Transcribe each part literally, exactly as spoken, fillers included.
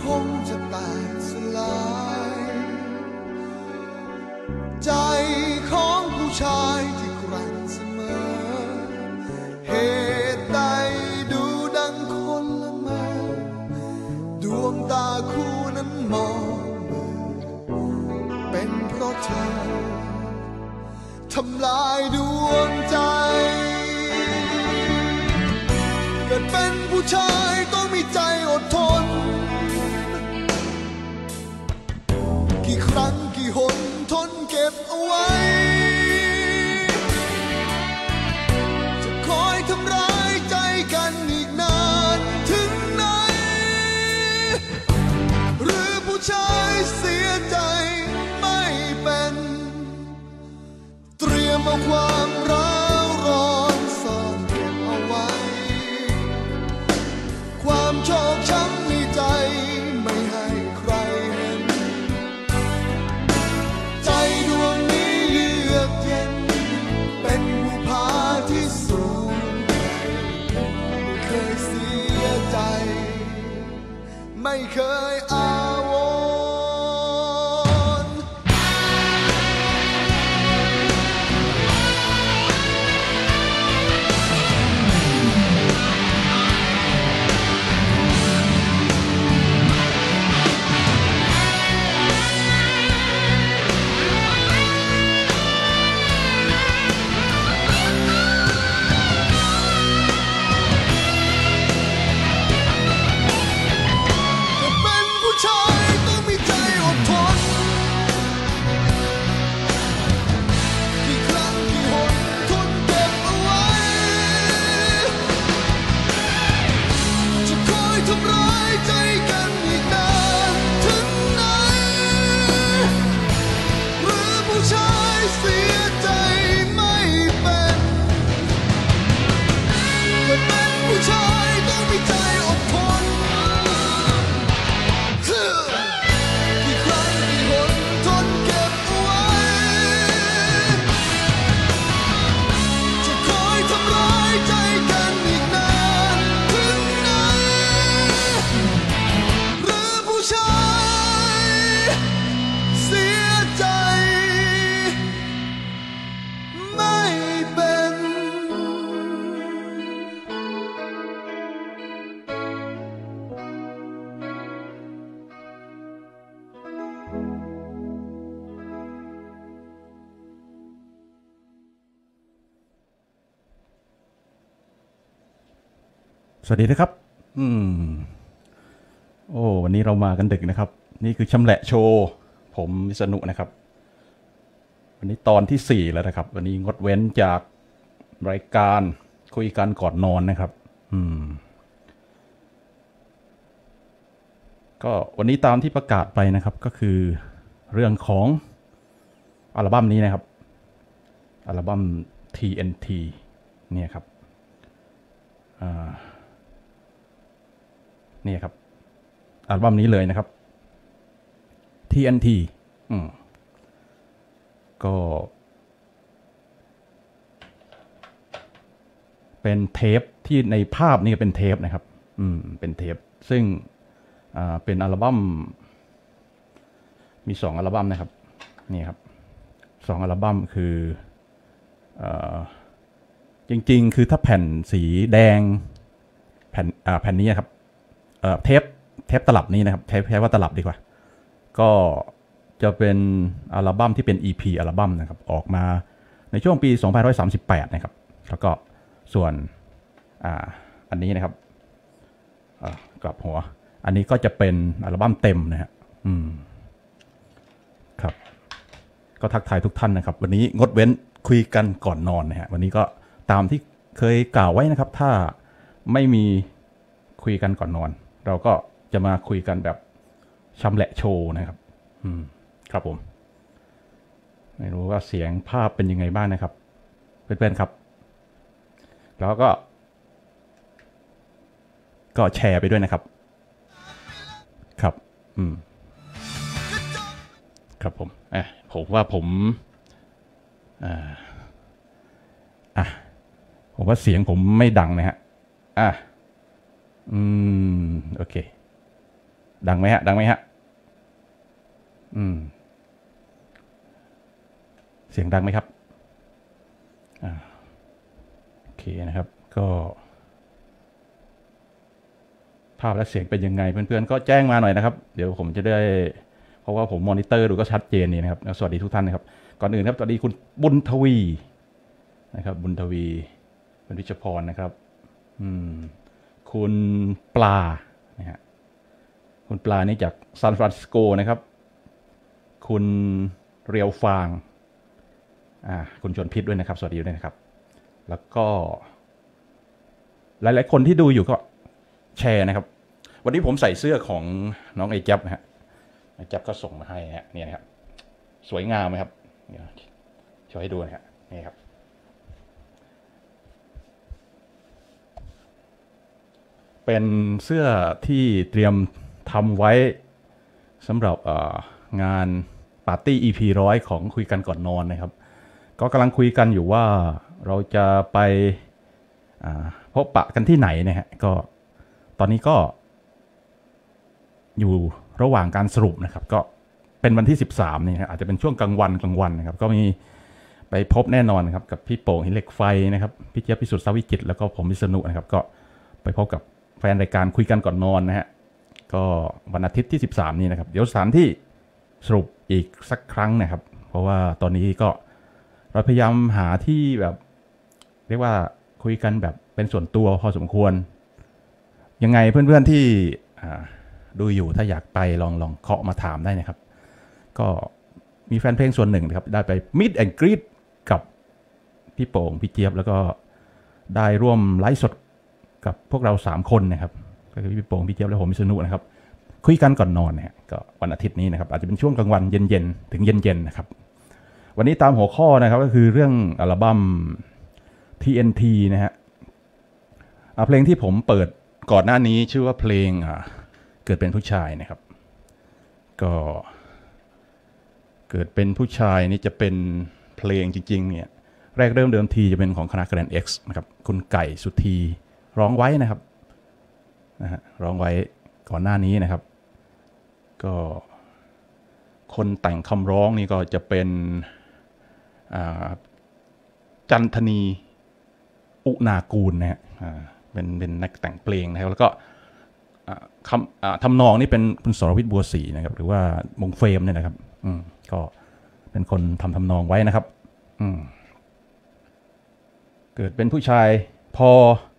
คงจะแตกสลายใจของผู้ชายที่แกร่งเสมอเหตุใดดูดังคนละเมอดวงตาคู่นั้นมองเป็นเพราะเธอทำลายดวงใจเกิดเป็นผู้ชายต้องมีใจอดทนกี่ครั้งกี่หนทนเก็บเอาไว้จะคอยทำร้ายใจกันอีกนานถึงไหนหรือผู้ชายเสียใจไม่เป็นเตรียมเอาความร้าวร้อนซ่อนเก็บเอาไว้ความโชคช้ำในใจไม่ให้ใครเห็นใจดวงนี้เยือกเย็นเป็นภูผาที่สูงไม่เคยเสียใจไม่เคยอาวรสวัสดีนะครับอืมโอ้วันนี้เรามากันดึกนะครับนี่คือชำแหละโชว์ผมวิษณุนะครับวันนี้ตอนที่สี่แล้วนะครับวันนี้งดเว้นจากรายการคุยกันก่อนนอนนะครับอืมก็วันนี้ตามที่ประกาศไปนะครับก็คือเรื่องของอัลบั้มนี้นะครับอัลบั้ม ที เอ็น ที เนี่ยครับอ่านี่ครับอัลบั้มนี้เลยนะครับ ที เอ็น ที อืมก็เป็นเทปที่ในภาพนี่เป็นเทปนะครับอืมเป็นเทปซึ่งอ่าเป็นอัลบั้มมีสองอัลบั้มนะครับนี่ครับสองอัลบั้มคืออ่าจริงๆคือถ้าแผ่นสีแดงแผ่นอ่าแผ่นนี้ครับเอ่อเทปเทปตลับนี้นะครับใช้ใช้ว่าตลับดีกว่าก็จะเป็นอัลบั้มที่เป็น อี พี อัลบั้มนะครับออกมาในช่วงปีสองพันห้าร้อยสามสิบแปดนะครับแล้วก็ส่วนอ่าอันนี้นะครับอ่ากลับหัวอันนี้ก็จะเป็นอัลบั้มเต็มนะฮะอืมครับก็ทักทายทุกท่านนะครับวันนี้งดเว้นคุยกันก่อนนอนนะฮะวันนี้ก็ตามที่เคยกล่าวไว้นะครับถ้าไม่มีคุยกันก่อนนอนเราก็จะมาคุยกันแบบชำแหละโชว์นะครับอืมครับผมไม่รู้ว่าเสียงภาพเป็นยังไงบ้างนะครับเพื่อนๆครับแล้วก็ก็แชร์ไปด้วยนะครับครับอืมครับผมอ่ะผมว่าผมอ่าอ่ะผมว่าเสียงผมไม่ดังนะฮะอ่ะอืมโอเคดังไหมฮะดังไหมฮะอืมเสียงดังไหมครับอ่าโอเคนะครับก็ภาพและเสียงเป็นยังไงเพื่อนๆก็แจ้งมาหน่อยนะครับเดี๋ยวผมจะได้เพราะว่าผมมอนิเตอร์ดูก็ชัดเจนนี่นะครับสวัสดีทุกท่านนะครับก่อนอื่นครับสวัสดีคุณบุญทวีนะครับบุญทวีเป็นวิชพรนะครับอืมคุณปลานะฮะคุณปลานี่จากซานฟรานซิสโกนะครับคุณเรียวฟางอ่าคุณชวนพิษด้วยนะครับสวัสดีด้วยนะครับแล้วก็หลายๆคนที่ดูอยู่ก็แชร์นะครับวันนี้ผมใส่เสื้อของน้องไอจับนะฮะไอจับก็ส่งมาให้ฮะนี่นะครับสวยงามไหมครับเดี๋ยวโชว์ให้ดูนะฮะนี่ครับเป็นเสื้อที่เตรียมทำไว้สำหรับงานปาร์ตี้ อี พี ร้อยของคุยกันก่อนนอนนะครับก็กำลังคุยกันอยู่ว่าเราจะไปพบปะกันที่ไหนนะฮะก็ตอนนี้ก็อยู่ระหว่างการสรุปนะครับก็เป็นวันที่สิบสามนี่ครับอาจจะเป็นช่วงกลางวันกลางวันนะครับก็มีไปพบแน่นอนครับกับพี่โป่งหินเหล็กไฟนะครับพี่เจี๊ยบพิสุทธิ์สวิจิตรแล้วก็ผมวิษณุนะครับก็ไปพบกับแฟนรายการคุยกันก่อนนอนนะฮะก็วันอาทิตย์ที่สิบสามนี้นะครับเดี๋ยวสถานที่สรุปอีกสักครั้งนะครับเพราะว่าตอนนี้ก็เราพยายามหาที่แบบเรียกว่าคุยกันแบบเป็นส่วนตัวพอสมควรยังไงเพื่อนๆที่ดูอยู่ถ้าอยากไปลองลองเคาะมาถามได้นะครับก็มีแฟนเพลงส่วนหนึ่งนะครับได้ไปมิดแอนด์กรีดกับพี่โป่งพี่เจี๊ยบแล้วก็ได้ร่วมไลฟ์สดกับพวกเราสามคนนะครับก็คือพี่โป่งพี่เจี๊ยบและผมวิษณุนะครับคุยกันก่อนนอนเนี่ยก็วันอาทิตย์นี้นะครับอาจจะเป็นช่วงกลางวันเย็นๆถึงเย็นๆนะครับวันนี้ตามหัวข้อนะครับก็คือเรื่องอัลบั้ม ที เอ็น ที นะฮะเพลงที่ผมเปิดก่อนหน้านี้ชื่อว่าเพลงเกิดเป็นผู้ชายนะครับก็เกิดเป็นผู้ชายนี่จะเป็นเพลงจริงๆเนี่ยแรกเริ่มเดิมทีจะเป็นของคณะ Grand X นะครับคุณไก่สุธีร้องไว้นะครับนะฮะร้องไว้ก่อนหน้านี้นะครับก็คนแต่งคำร้องนี่ก็จะเป็นจันทนีอุณากูลนะฮะเป็นเป็นนักแต่งเพลงนะครับแล้วก็คำทำนองนี่เป็นคุณสรวิทย์บัวศรีนะครับหรือว่ามงเฟรมเนี่ยนะครับอืมก็เป็นคนทำทำนองไว้นะครับอืมเกิดเป็นผู้ชายพอ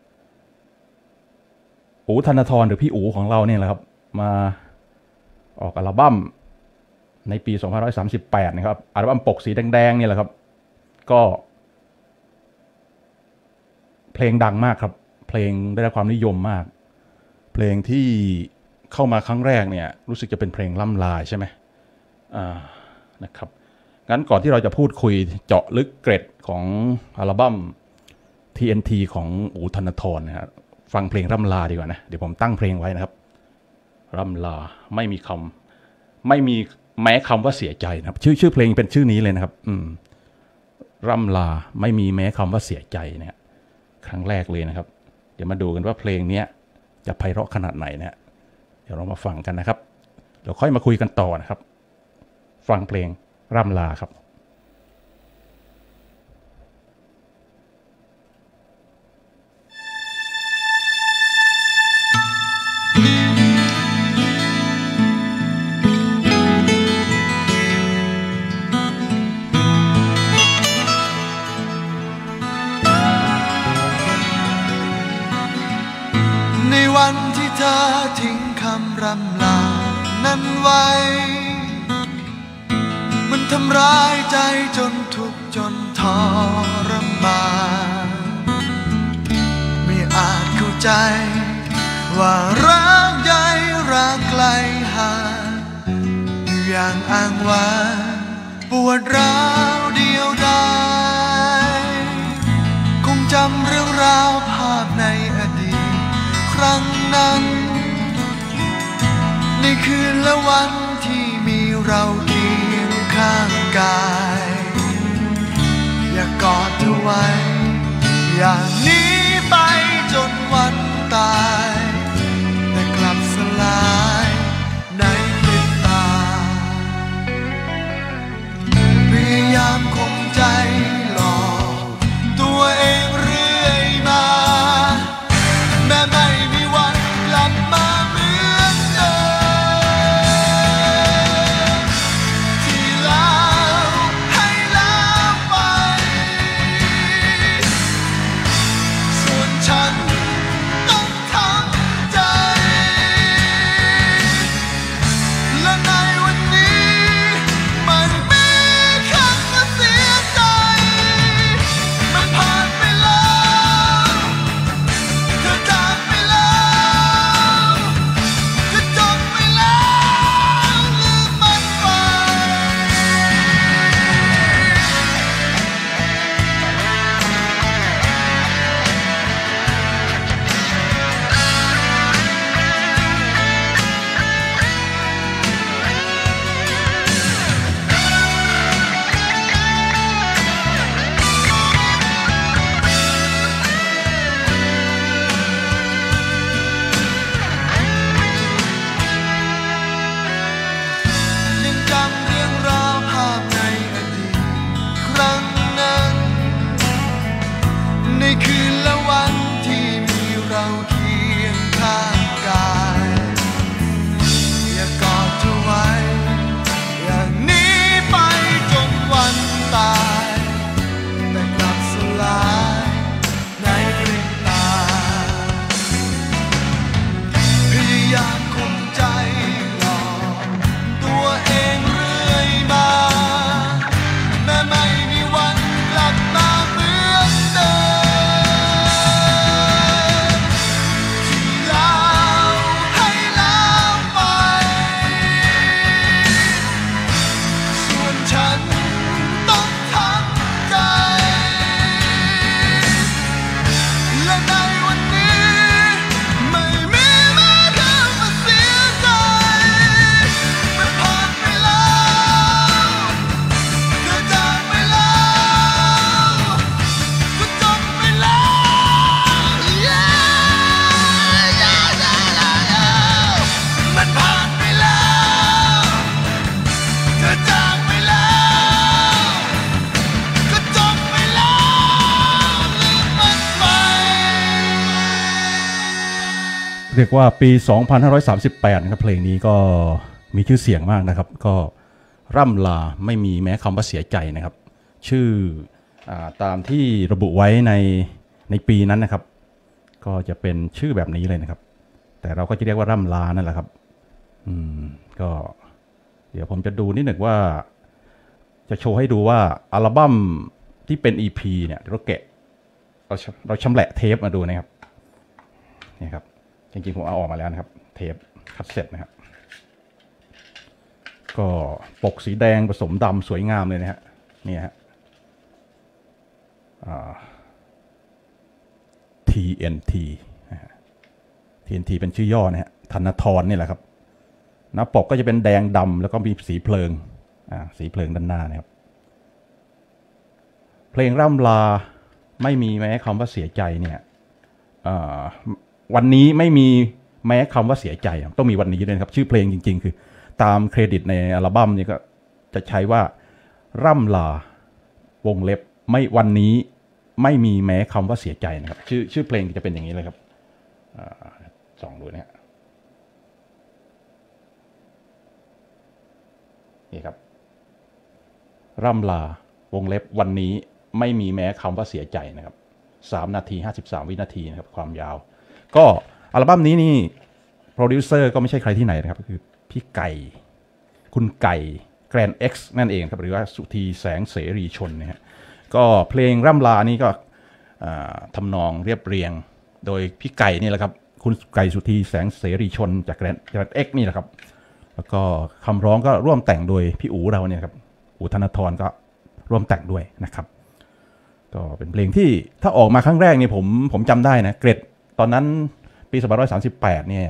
อู๋ธนทรหรือพี่อู๋ของเราเนี่ยแหละครับมาออกอัลบั้มในปีสองพันห้าร้อยสามสิบแปดนะครับอัลบั้มปกสีแดงๆเนี่ยแหละครับก็เพลงดังมากครับเพลงได้รับความนิยมมากเพลงที่เข้ามาครั้งแรกเนี่ยรู้สึกจะเป็นเพลงล่ำลาใช่ไหมอ่านะครับงั้นก่อนที่เราจะพูดคุยเจาะลึกเกร็ดของอัลบั้ม ที เอ็น ที ของอู๋ธนทรนะฮะฟังเพลงร่ำลาดีกว่านะเดี๋ยวผมตั้งเพลงไว้นะครับร่ำลาไม่มีคำไม่มีแม้คำว่าเสียใจนะครับชื่อชื่อเพลงเป็นชื่อนี้เลยนะครับอืมร่ำลาไม่มีแม้คำว่าเสียใจเนี่ยครั้งแรกเลยนะครับเดี๋ยวมาดูกันว่าเพลงนี้จะไพเราะขนาดไหนนะเดี๋ยวเรามาฟังกันนะครับเดี๋ยวค่อยมาคุยกันต่อนะครับฟังเพลงร่ำลาครับวันที่เธอทิ้งคำรำลานั้นไว้มันทำร้ายใจจนทุกข์จนทรมานไม่อาจเข้าใจว่ารักใหญ่รักไกลห่างอยู่อย่างอ้างว้างปวดร้าวเดียวดายคงจำเรื่องราวภาพในอดีตครั้งนั้นในคืนและวันที่มีเราเคียงข้างกายอย่ากอดเธอไว้อย่างนี้ไปจนวันตายแต่กลับสลายเรียกว่าปี สองพันห้าร้อยสามสิบแปด นะครับเพลงนี้ก็มีชื่อเสียงมากนะครับก็ร่ำลาไม่มีแม้คำว่าเสียใจนะครับชื่ออตามที่ระบุไว้ในในปีนั้นนะครับก็จะเป็นชื่อแบบนี้เลยนะครับแต่เราก็จะเรียกว่าร่ำลานั่นแหละครับอืมก็เดี๋ยวผมจะดูนิดหนึ่งว่าจะโชว์ให้ดูว่าอัลบั้มที่เป็น อี พี เนี่ยเราแกะเราเราชำแหละเทปมาดูนะครับนี่ครับจริงๆผมเอาออกมาแล้วนะครับเทปคัสเซ็ตนะครับก็ปกสีแดงผสมดำสวยงามเลยนะฮะนี่ฮะ ที เอ็น ที ที เอ็น ที เป็นชื่อย่อนะฮะธนทรนี่แหละครับหน้าปกก็จะเป็นแดงดำแล้วก็มีสีเพลิงอ่าสีเพลิงด้านหน้านะครับเพลงร่ำลาไม่มีแม้คำว่าเสียใจเนี่ยวันนี้ไม่มีแม้คำว่าเสียใจต้องมีวันนี้ด้วยครับชื่อเพลงจริงๆคือตามเครดิตในอัลบั้มนี้ก็จะใช้ว่าร่ำลาวงเล็บไม่วันนี้ไม่มีแม้คำว่าเสียใจนะครับชื่อชื่อเพลงจะเป็นอย่างนี้เลยครับส่องดูนะฮะนี่ครับร่ำลาวงเล็บวันนี้ไม่มีแม้คำว่าเสียใจนะครับสามนาทีห้าสิบสามวินาทีนะครับความยาวก็อัลบั้มนี้นี่โปรดิวเซอร์ก็ไม่ใช่ใครที่ไหนนะครับก็คือพี่ไก่คุณไก่แกรนด์เอ็กซ์นั่นเองครับหรือว่าสุธีแสงเสรีชนนะฮะก็เพลงร่ำลานี่ก็ทำนองเรียบเรียงโดยพี่ไก่นี่แหละครับคุณไก่สุธีแสงเสรีชนจากแกรนด์เอ็กซ์นี่แหละครับแล้วก็คำร้องก็ร่วมแต่งโดยพี่อู๋เราเนี่ยครับอู๋ธนทรก็ร่วมแต่งด้วยนะครับก็เป็นเพลงที่ถ้าออกมาครั้งแรกนี่ผมผมจำได้นะเกรดตอนนั้นปีสองพันห้าร้อยสามสิบแปดเนี่ย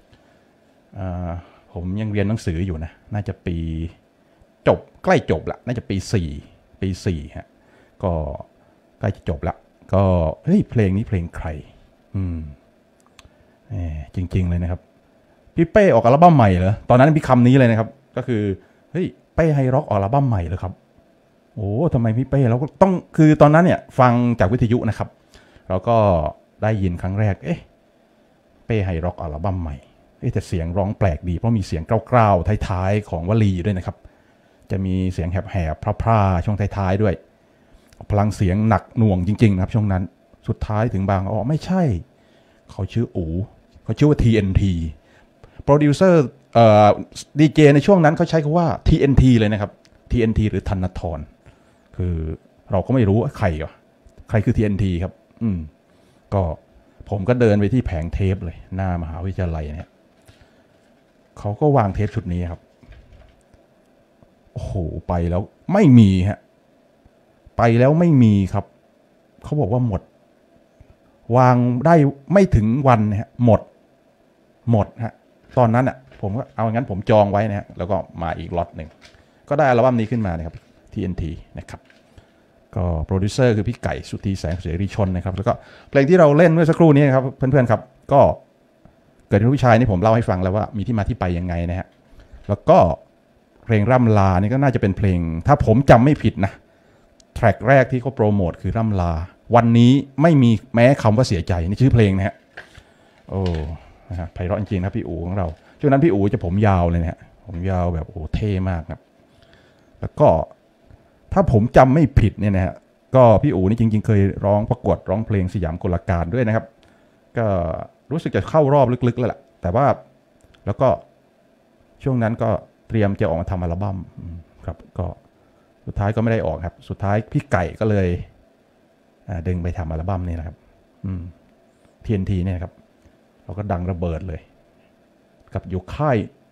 ผมยังเรียนหนังสืออยู่นะน่าจะปีจบใกล้จบละน่าจะปีสี่ปีสี่ฮะก็ใกล้จะจบละก็เฮ้ยเพลงนี้เพลงใครอืมจริงๆเลยนะครับพี่เป้ออกอัลบั้มใหม่เหรอตอนนั้นมีคำนี้เลยนะครับก็คือเฮ้ยเป้ไฮร็อกออกอัลบั้มใหม่เหรอครับโอ้ทำไมพี่เป้เราก็ต้องคือตอนนั้นเนี่ยฟังจากวิทยุนะครับเราก็ได้ยินครั้งแรกเอ๊ะเป้ไฮร็อกอัลบั้มใหม่เอ๊ะแต่เสียงร้องแปลกดีเพราะมีเสียงกล้าวๆท้ายๆของวลีด้วยนะครับจะมีเสียงแหบๆพร่าๆช่วงท้ายๆด้วยพลังเสียงหนักหน่วงจริงๆนะครับช่วงนั้นสุดท้ายถึงบางอ๋อไม่ใช่เขาชื่ออู๋เขาชื่อว่า ที เอ็น ที โปรดิวเซอร์เอ่อดีเจในช่วงนั้นเขาใช้คำว่า ที เอ็น ที เลยนะครับ ที เอ็น ที หรือธนทรคือเราก็ไม่รู้ว่าใครอ่ะใครคือ ที เอ็น ที ครับอืมก็ผมก็เดินไปที่แผงเทปเลยหน้ามหาวิทยาลัยเนี่ยเขาก็วางเทปชุดนี้ครับโอ้โหไปแล้วไม่มีฮะไปแล้วไม่มีครับเขาบอกว่าหมดวางได้ไม่ถึงวันนะฮะหมดหมดฮะตอนนั้นอ่ะผมก็เอางั้นผมจองไว้นะฮะแล้วก็มาอีกล็อตหนึ่งก็ได้อัลบั้มนี้ขึ้นมานะครับ ที เอ็น ที นะครับก็โปรดิวเซอร์คือพี่ไก่สุธีแสงเสรีชนนะครับแล้วก็เพลงที่เราเล่นเมื่อสักครู่นี้ครับเพื่อนๆครับก็เกิดเป็นผู้ชายนี่ผมเล่าให้ฟังแล้วว่ามีที่มาที่ไปยังไงนะฮะแล้วก็เพลงร่ำลานี่ก็น่าจะเป็นเพลงถ้าผมจำไม่ผิดนะแทร็กแรกที่เขาโปรโมทคือร่ำลาวันนี้ไม่มีแม้คำว่าเสียใจนี่ชื่อเพลงนะฮะโอ้นะฮะไพเราะจริงๆนะพี่อู๋ของเราช่วงนั้นพี่อู๋จะผมยาวเลยนะฮะผมยาวแบบโอ้เท่มากครับแล้วก็ถ้าผมจำไม่ผิดเนี่ยนะฮะก็พี่อู๋นี่จริงๆเคยร้องประกวดร้องเพลงสยามกลการด้วยนะครับก็รู้สึกจะเข้ารอบลึกๆแล้วแหละแต่ว่าแล้วก็ช่วงนั้นก็เตรียมจะออกมาทำอัลบั้มครับก็สุดท้ายก็ไม่ได้ออกครับสุดท้ายพี่ไก่ก็เลยดึงไปทำอัลบั้มนี่นะครับ ที เอ็น ที เนี่ยครับเราก็ดังระเบิดเลยกับอยู่ค่าย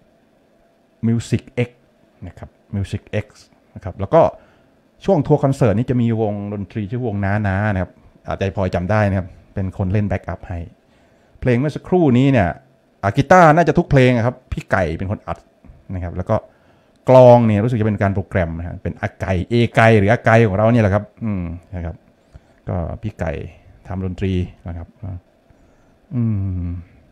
Music X นะครับ Music X นะครับแล้วก็ช่วงทัวร์คอนเสิร์ตนี้จะมีวงดนตรีชื่อวงน้าน้านะครับอาจจะพอจำได้นะครับเป็นคนเล่นแบ็กอัพให้เพลงเมื่อสักครู่นี้เนี่ยกีตาร์น่าจะทุกเพลงครับพี่ไก่เป็นคนอัดนะครับแล้วก็กลองเนี่ยรู้สึกจะเป็นการโปรแกรมนะฮะเป็นอาไก่เอไก่หรืออาไก่ของเราเนี่ยแหละครับอืมนะครับก็พี่ไก่ทำดนตรีนะครับอืม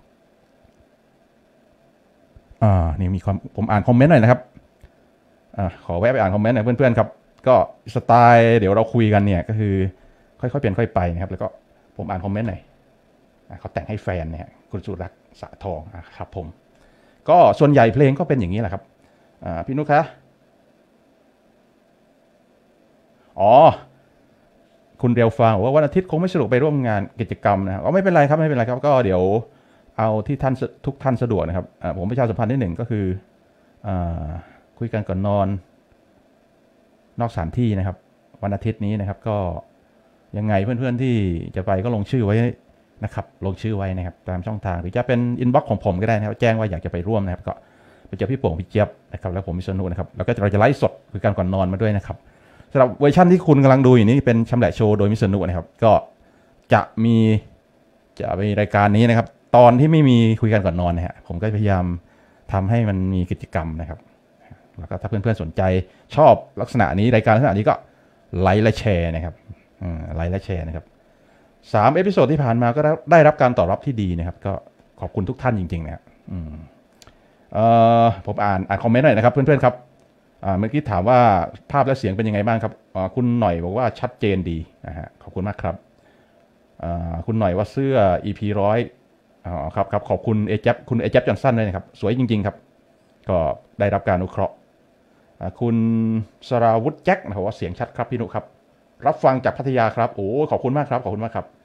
อ่านี่มีความผมอ่านคอมเมนต์หน่อยนะครับอ่าขอแวะไปอ่านคอมเมนต์หน่อยเพื่อนๆครับก็สไตล์เดี๋ยวเราคุยกันเนี่ยก็คือค่อยๆเปลี่ยนค่อยไปนะครับแล้วก็ผมอ่านคอมเมนต์หน่อยเขาแต่งให้แฟนเนี่ยคุณสุรักษ์สะทองครับผมก็ส่วนใหญ่เพลงก็เป็นอย่างนี้แหละครับพี่นุ๊กคะอ๋อคุณเรียวฟังว่าวันอาทิตย์คงไม่สะดวกไปร่วมงานกิจกรรมนะก็ไม่เป็นไรครับไม่เป็นไรครับก็เดี๋ยวเอาที่ท่านทุกท่านสะดวกนะครับผมประชาสัมพันธ์ที่หนึ่งก็คือคุยกันก่อนนอนนอกสถานที่นะครับวันอาทิตย์นี้นะครับก็ยังไงเพื่อนๆที่จะไปก็ลงชื่อไว้นะครับลงชื่อไว้นะครับตามช่องทางหรือจะเป็นอินบ็อกซ์ของผมก็ได้นะครับแจ้งว่าอยากจะไปร่วมนะครับก็ไปเจอพี่โป่งพี่เจี๊ยบนะครับแล้วผมมิสนุนะครับแล้วก็เราจะไลฟ์สดคุยกันก่อนนอนมาด้วยนะครับสำหรับเวอร์ชันที่คุณกำลังดูอยู่นี้เป็นชำแหละโชว์โดยมิสนุนะครับก็จะมีจะมีรายการนี้นะครับตอนที่ไม่มีคุยกันก่อนนอนนะฮะผมก็พยายามทำให้มันมีกิจกรรมนะครับแล้วก็ถ้าเพื่อนๆสนใจชอบลักษณะนี้รายการลักษณะนี้ก็ไลค์และแชร์นะครับไลค์และแชร์นะครับสามเอพิโซดที่ผ่านมาก็ได้รับการตอบรับที่ดีนะครับก็ขอบคุณทุกท่านจริงๆนะครับผมอ่านอ่านคอมเมนต์หน่อยนะครับเพื่อนๆครับเมื่อกี้ถามว่าภาพและเสียงเป็นยังไงบ้างครับคุณหน่อยบอกว่าชัดเจนดีนะฮะขอบคุณมากครับคุณหน่อยว่าเสื้อ อี พี ร้อยอ๋อครับครับขอบคุณเอเจฟคุณเอเจฟจอห์นสันด้วยนะครับสวยจริงๆครับก็ได้รับการอนุเคราะห์คุณสราวุฒิแจ็คนะครับว่าเสียงชัดครับพี่นุครับรับฟังจากพัทยาครับโอ้ขอบคุณมากครับขอบคุณมากครับ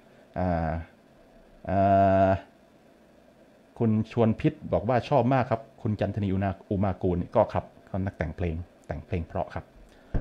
คุณชวนพิษบอกว่าชอบมากครับคุณจันทนีอุณาอุมากูลก็ครับก็นักแต่งเพลงแต่งเพลงเพราะครับ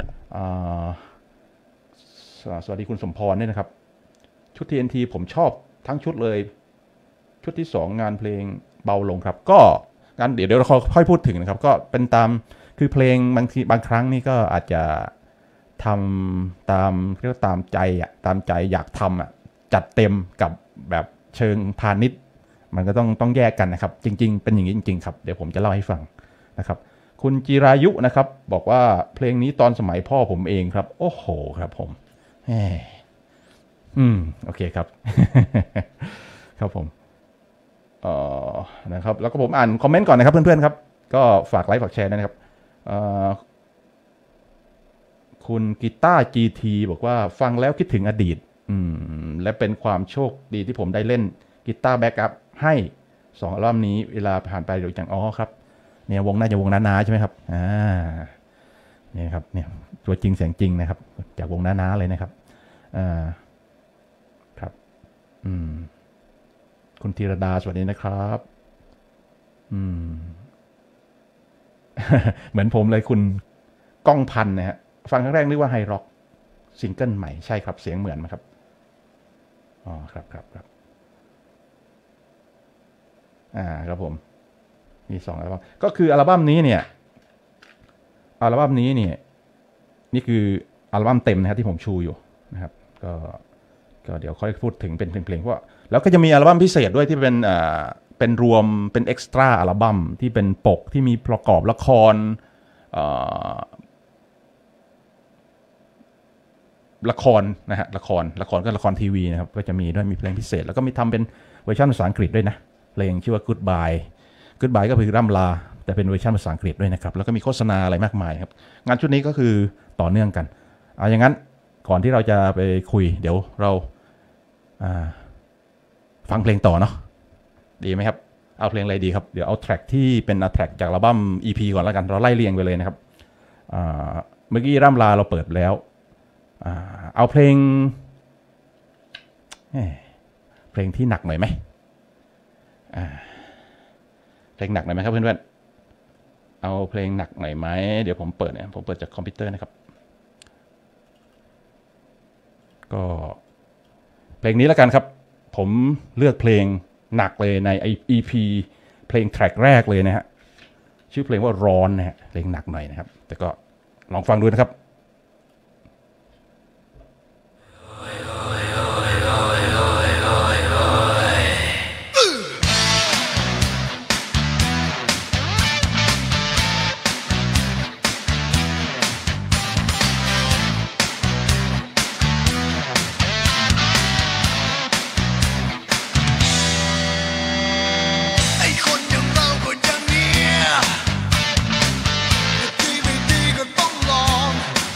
สวัสดีคุณสมพรด้วยนะครับชุด ที เอ็น ที ผมชอบทั้งชุดเลยชุดที่สองงานเพลงเบาลงครับก็งานเดี๋ยวเดี๋ยวเราค่อยพูดถึงนะครับก็เป็นตามคือเพลงบางทีบางครั้งนี่ก็อาจจะทำตามเรียกว่าตามใจอ่ะตามใจอยากทำอ่ะจัดเต็มกับแบบเชิงพาณิชย์มันก็ต้องต้องแยกกันนะครับจริงๆเป็นอย่างนี้จริงๆครับเดี๋ยวผมจะเล่าให้ฟังนะครับคุณจิรายุนะครับบอกว่าเพลงนี้ตอนสมัยพ่อผมเองครับโอ้โหครับผมอืมโอเคครับ ครับผมเอ่อนะครับแล้วก็ผมอ่านคอมเมนต์ก่อนนะครับเพื่อนๆครับก็ฝากไลค์ฝากแชร์นะครับคุณกีตาร์ จี ที บอกว่าฟังแล้วคิดถึงอดีตอืมและเป็นความโชคดีที่ผมได้เล่นกีตาร์แบ็กอัพให้สองอัลบั้มนี้เวลาผ่านไปโดยจังอ๋อครับเนี่ยวงน่าจะวงนาๆใช่ไหมครับอ่าเนี่ยครับเนี่ยตัวจริงเสียงจริงนะครับจากวงนาๆเลยนะครับอ่าครับอืมคุณธีรดาสวัสดีนะครับอืม เหมือนผมเลยคุณก้องพันนะฮะฟังครั้งแรกนึกว่าไฮร็อกซิงเกิลใหม่ใช่ครับเสียงเหมือนไหมครับอ๋อครับครับครับอ่าครับผมมีสองอัลบั้มก็คืออัลบั้มนี้เนี่ยอัลบั้มนี้เนี่ยนี่คืออัลบั้มเต็มนะครับที่ผมชูอยู่นะครับก็ก็เดี๋ยวค่อยพูดถึงเป็นเพลงๆเพราะแล้วก็จะมีอัลบั้มพิเศษด้วยที่เป็นอ่าเป็นรวมเป็นเอ็กซ์ตร้าอัลบั้มที่เป็นปกที่มีประกอบละครละครนะฮะละครละครก็ละครทีวีนะครับก็จะมีด้วยมีเพลงพิเศษแล้วก็มีทำเป็นเวอร์ชันภาษาอังกฤษด้วยนะเพลงชื่อว่า Goodbye Goodbye ก็คือร่ำลาแต่เป็นเวอร์ชันภาษาอังกฤษด้วยนะครับแล้วก็มีโฆษณาอะไรมากมายครับงานชุดนี้ก็คือต่อเนื่องกันเอาอย่างนั้นก่อนที่เราจะไปคุยเดี๋ยวเราฟังเพลงต่อเนาะดีไหมครับเอาเพลงอะไรดีครับเดี๋ยวเอาแทร็กที่เป็นแทร็กจากอัลบั้ม อี พี ก่อนแล้วกันเราไล่เรียงไปเลยนะครับเมื่อกี้ร่ำลาเราเปิดแล้วเอาเพลงเพลงที่หนักหน่อยไหมเพลงหนักหน่อยไหมครับเพื่อนๆเอาเพลงหนักหน่อยไหมเดี๋ยวผมเปิดเนี่ยผมเปิดจากคอมพิวเตอร์นะครับก็เพลงนี้แล้วกันครับผมเลือกเพลงหนักเลยใน อี พี เพลงแทร็กแรกเลยนะฮะชื่อเพลงว่าร้อนนะฮะเพลงหนักหน่อยนะครับแต่ก็ลองฟังดูนะครับที่ไม่ดีก็ต้องลอง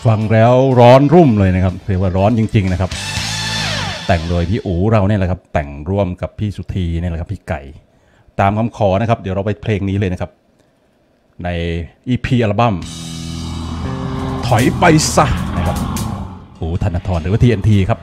ฟังแล้วร้อนรุ่มเลยนะครับเรียกว่าร้อนจริงๆนะครับแต่งโดยพี่อู๋เราเนี่ยแหละครับแต่งร่วมกับพี่สุธีเนี่ยแหละครับพี่ไก่ตามคำขอนะครับเดี๋ยวเราไปเพลงนี้เลยนะครับใน อี พี อัลบั้มถอยไปซะนะครับอู๋ธนทรหรือว่า ที เอ็น ที ครับ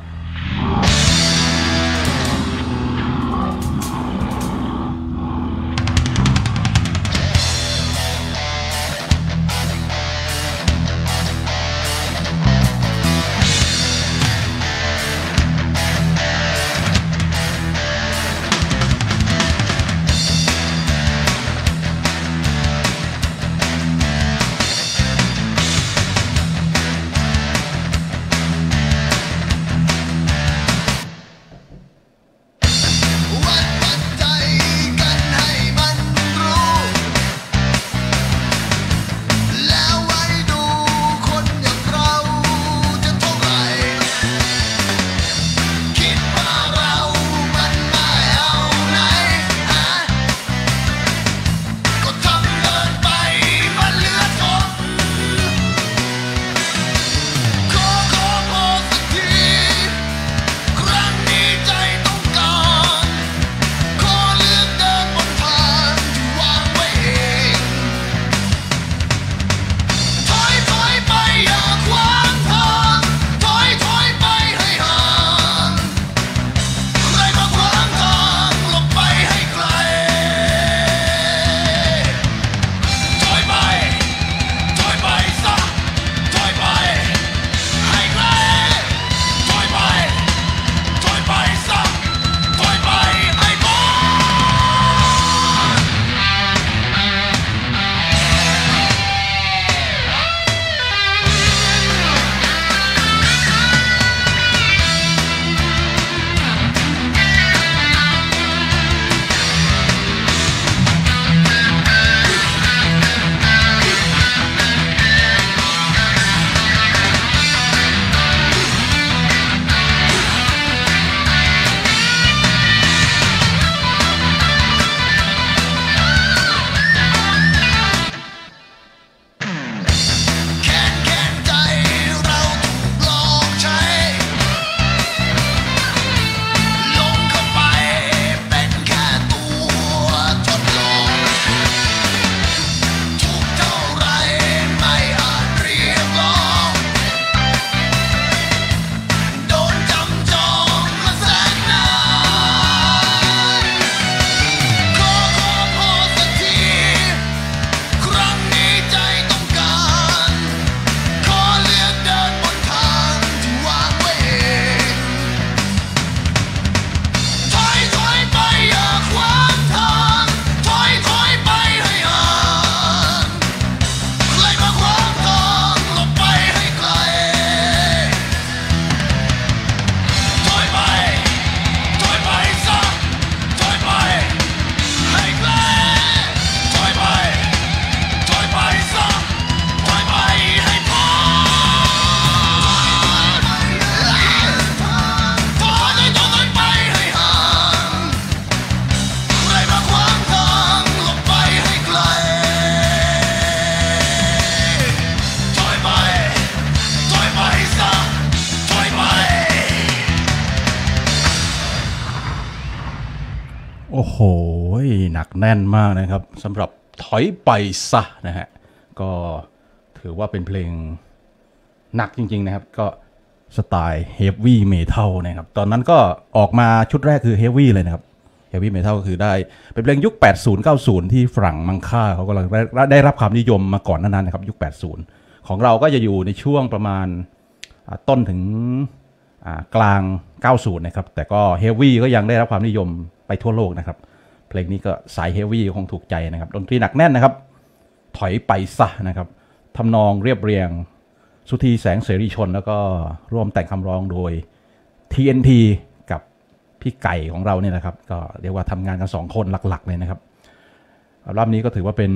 โอ้โหหนักแน่นมากนะครับสำหรับถอยไปซะนะฮะก็ถือว่าเป็นเพลงหนักจริงๆนะครับก็สไตล์เฮฟวี่เมทัลนะครับตอนนั้นก็ออกมาชุดแรกคือเฮฟวี่เลยนะครับเฮฟวี่เมทัลก็คือได้เป็นเพลงยุคแปดสิบ เก้าสิบที่ฝรั่งมังค่าเขากำลังได้รับความนิยมมาก่อนนั้นนะครับยุคแปดสิบของเราก็จะอยู่ในช่วงประมาณต้นถึงกลางเก้าสิบนะครับแต่ก็เฮฟวี่ก็ยังได้รับความนิยมไปทั่วโลกนะครับเพลงนี้ก็สายเฮฟวี่คงถูกใจนะครับดนตรีหนักแน่นนะครับถอยไปซะนะครับทำนองเรียบเรียงสุธีแสงเสรีชนแล้วก็ร่วมแต่งคำร้องโดย ที เอ็น ที กับพี่ไก่ของเราเนี่ยนะครับก็เรียกว่าทำงานกันสองคนหลักๆเลยนะครับอัลบั้มนี้ก็ถือว่าเป็น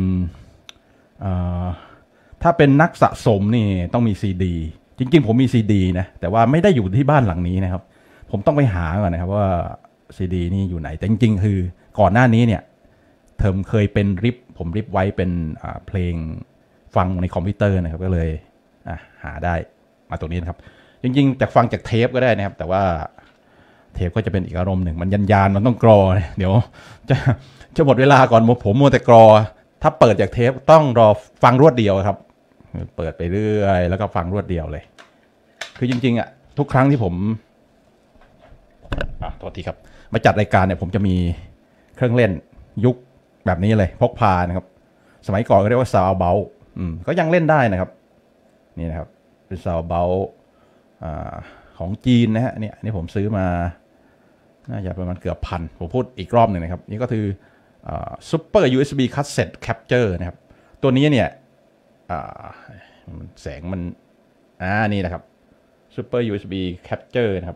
ถ้าเป็นนักสะสมนี่ต้องมีซีดีจริงๆผมมีซีดีนะแต่ว่าไม่ได้อยู่ที่บ้านหลังนี้นะครับผมต้องไปหาก่อนนะครับว่าซีดีนี่อยู่ไหนแต่จริงๆคือก่อนหน้านี้เนี่ยเทอมเคยเป็นริปผมริปไว้เป็นเพลงฟังในคอมพิวเตอร์นะครับก็เลยหาได้มาตัวนี้นะครับจริงๆแต่ฟังจากเทปก็ได้นะครับแต่ว่าเทปก็จะเป็นอีกอารมณ์หนึ่งมันยันยานมันต้องกรอเดี๋ยวจะจะหมดเวลาก่อนผมมัวแต่กรอถ้าเปิดจากเทปต้องรอฟังรวดเดียวครับเปิดไปเรื่อยแล้วก็ฟังรวดเดียวเลยคือจริงๆอ่ะทุกครั้งที่ผมอ่ะโทษทีครับมาจัดรายการเนี่ยผมจะมีเครื่องเล่นยุคแบบนี้เลยพกพานะครับสมัยก่อนก็เรียกว่าซาวเบลก็ยังเล่นได้นะครับนี่นะครับเป็นซาวเบลของจีนนะฮะเนี่ยนี่ผมซื้อมาน่าจะประมาณเกือบพันผมพูดอีกรอบหนึ่งนะครับนี่ก็คือซุปเปอร์ ยู เอส บี Cassette Capture นะครับตัวนี้เนี่ยแสงมันอ่านี่นะครับ Super ยู เอส บี Capture นะครับ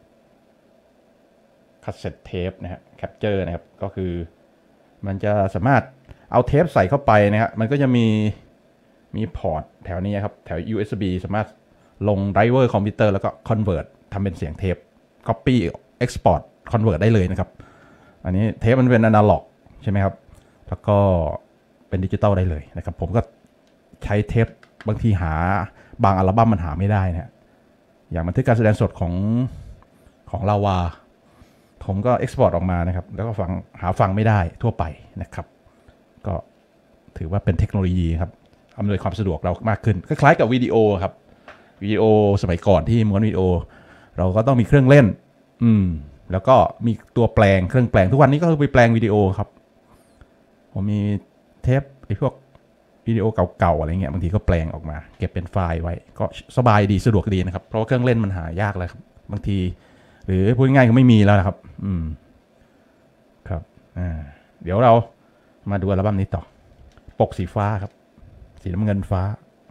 Cassette Tape นะฮะ Capture นะครับก็คือมันจะสามารถเอาเทปใส่เข้าไปนะครับมันก็จะมีมีพอร์ตแถวนี้ครับแถว ยู เอส บี สามารถลงไดรเวอร์คอมพิวเตอร์แล้วก็ convert ทำเป็นเสียงเทป copy export convert ได้เลยนะครับอันนี้เทปมันเป็นอนาล็อกใช่ไหมครับแล้วก็เป็นดิจิตอลได้เลยนะครับผมก็ใช้เทปบางทีหาบางอัลบั้มมันหาไม่ได้นะอย่างบันทึกการแสดงสดของของลาวาผมก็ export ออกมานะครับแล้วก็ฟังหาฟังไม่ได้ทั่วไปนะครับก็ถือว่าเป็นเทคโนโลยีครับอำนวยความสะดวกเรามากขึ้นคล้ายๆกับวิดีโอครับวิดีโอสมัยก่อนที่ม้วนวิดีโอเราก็ต้องมีเครื่องเล่นอืมแล้วก็มีตัวแปลงเครื่องแปลงทุกวันนี้ก็คือไปแปลงวิดีโอครับผมมีเทปไอ้พวกวิดีโอเก่าๆอะไรเงี้ยบางทีก็แปลงออกมาเก็บเป็นไฟล์ไว้ก็สบายดีสะดวกดีนะครับเพราะว่าเครื่องเล่นมันหายากเลยครับบางทีหรือพูดง่ายๆก็ไม่มีแล้วนะครับอืมครับอ่าเดี๋ยวเรามาดูอัลบั้มนี้ต่อปกสีฟ้าครับสีน้ำเงินฟ้า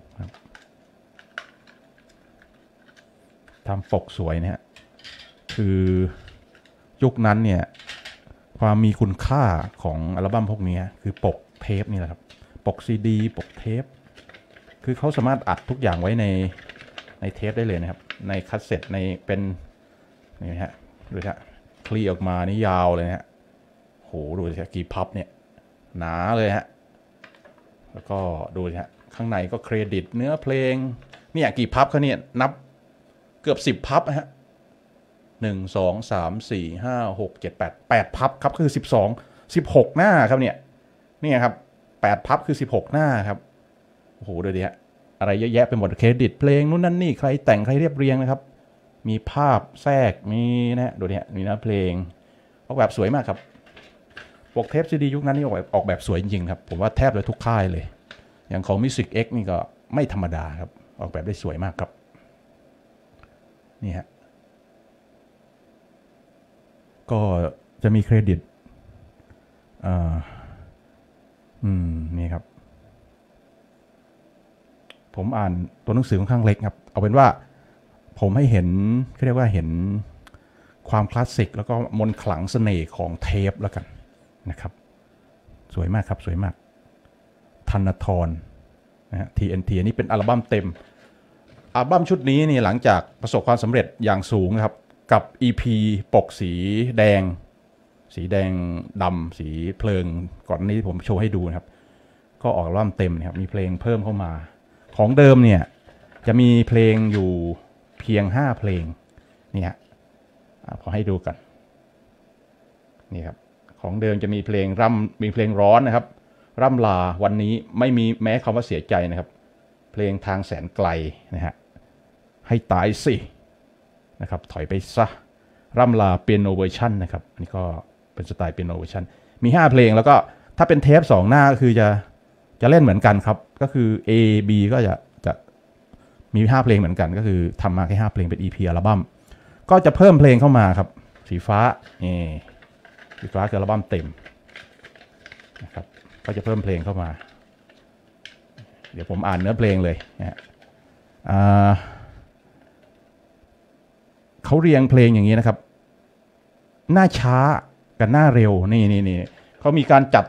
ทำปกสวยนะฮะคือยุคนั้นเนี่ยความมีคุณค่าของอัลบั้มพวกนี้คือปกเทปนี่แหละครับปกซีดีปกเทปคือเขาสามารถอัดทุกอย่างไว้ในในเทปได้เลยนะครับในคัสเซ็ตในเป็นนี่ฮะดูฮะคลี่ออกมานี่ยาวเลยนะฮะโหดูสิกี่พับเนี่ยหนาเลยฮะแล้วก็ดูสิฮะข้างในก็เครดิตเนื้อเพลงเนี่ยกี่พับเขาเนี่ยนับเกือบสิบพับฮะหนึ่งสองสามสี่ห้าหกเจ็ดแปดแปดพับครับคือสิบสองสิบหกหน้าครับเนี่ยนี่ครับแปดพับคือสิบหกหน้าครับโอ้โหดูดิฮะอะไรเยอะแยะไปหมดเครดิตเพลงนู้นนั่นนี่ใครแต่งใครเรียบเรียงนะครับมีภาพแทรกมีนะฮะดูดิฮะมีเนื้อเพลงออกแบบสวยมากครับปกเทปซีดียุคนั้นนี่ออกแบบออกแบบสวยจริงๆครับผมว่าแทบเลยทุกค่ายเลยอย่างของ Music X นี่ก็ไม่ธรรมดาครับออกแบบได้สวยมากครับนี่ฮะก็จะมีเครดิตอ่าอืมนี่ครับผมอ่านตัวหนังสือค่อนข้างเล็กครับเอาเป็นว่าผมให้เห็นเขาเรียกว่าเห็นความคลาสสิกแล้วก็มนต์ขลังเสน่ห์ของเทปแล้วกันนะครับสวยมากครับสวยมากธนทรนะฮะ ที เอ็น ที อันนี้เป็นอัลบั้มเต็มอัลบั้มชุดนี้นี่หลังจากประสบความสำเร็จอย่างสูงนะครับกับ อี พี ปกสีแดงสีแดงดำสีเพลิงก่อนนี้ผมโชว์ให้ดูนะครับก็ออกอัลบั้มเต็มนะครับมีเพลงเพิ่มเข้ามาของเดิมเนี่ยจะมีเพลงอยู่เพียงห้าเพลงนี่ฮะขอให้ดูกันนี่ครับของเดิมจะมีเพลงร่ำมีเพลงร้อนนะครับร่ำลาวันนี้ไม่มีแม้คำว่าเสียใจนะครับเพลงทางแสนไกลนะฮะให้ตายสินะครับถอยไปซะร่ำลาเปียโนเวอร์ชันนะครับอันนี้ก็เป็นสไตล์เปียโนเวอร์ชันมีห้าเพลงแล้วก็ถ้าเป็นเทปสองหน้าก็คือจะจะเล่นเหมือนกันครับก็คือ A B ก็จะจะมีห้าเพลงเหมือนกันก็คือทำมาแค่ห้าเพลงเป็น อี พี อัลบั้มก็จะเพิ่มเพลงเข้ามาครับสีฟ้านี่สีฟ้าคืออัลบั้มเต็มนะครับก็จะเพิ่มเพลงเข้ามาเดี๋ยวผมอ่านเนื้อเพลงเลยนะฮะเขาเรียงเพลงอย่างนี้นะครับหน้าช้ากับหน้าเร็วนี่นี่นี่เขามีการจัด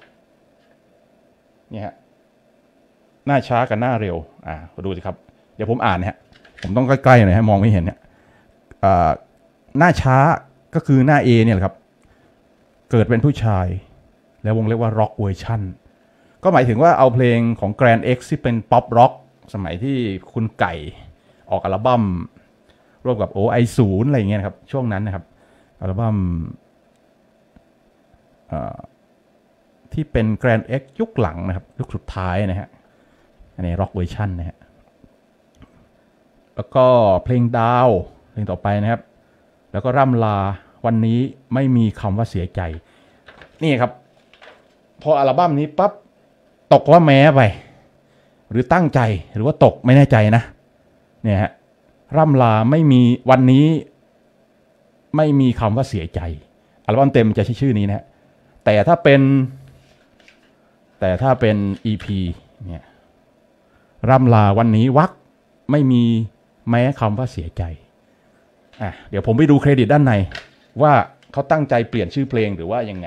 นี่ฮะหน้าช้ากับหน้าเร็วอ่าดูสิครับเดี๋ยวผมอ่านนะฮะผมต้องใกล้ๆหน่อยให้มองไม่เห็นเนี่ยหน้าช้าก็คือหน้า A เนี่ยแหละครับเกิดเป็นผู้ชายแล้ววงเรียกว่าร็อกเวอร์ชันก็หมายถึงว่าเอาเพลงของ Grand X ที่เป็นป๊อปร็อกสมัยที่คุณไก่ออกอัลบั้มร่วมกับโอไอศูนย์อะไรอย่างเงี้ยครับช่วงนั้นนะครับอัลบั้มที่เป็น Grand X ยุคหลังนะครับยุคสุดท้ายนะฮะอันนี้ร็อกเวอร์ชันนะฮะแล้วก็เพลงดาวเพลงต่อไปนะครับแล้วก็ร่ำลาวันนี้ไม่มีคำว่าเสียใจนี่ครับพออัลบั้มนี้ปั๊บตกว่าแม้ไปหรือตั้งใจหรือว่าตกไม่แน่ใจนะเนี่ยฮะร่ำลาไม่มีวันนี้ไม่มีคำว่าเสียใจอัลบั้มเต็มจะใช้ชื่อนี้นะฮะแต่ถ้าเป็นแต่ถ้าเป็น อี พี เนี่ยร่ำลาวันนี้วักไม่มีแม้คำว่าเสียใจอ่ะเดี๋ยวผมไปดูเครดิตด้านในว่าเขาตั้งใจเปลี่ยนชื่อเพลงหรือว่ายังไง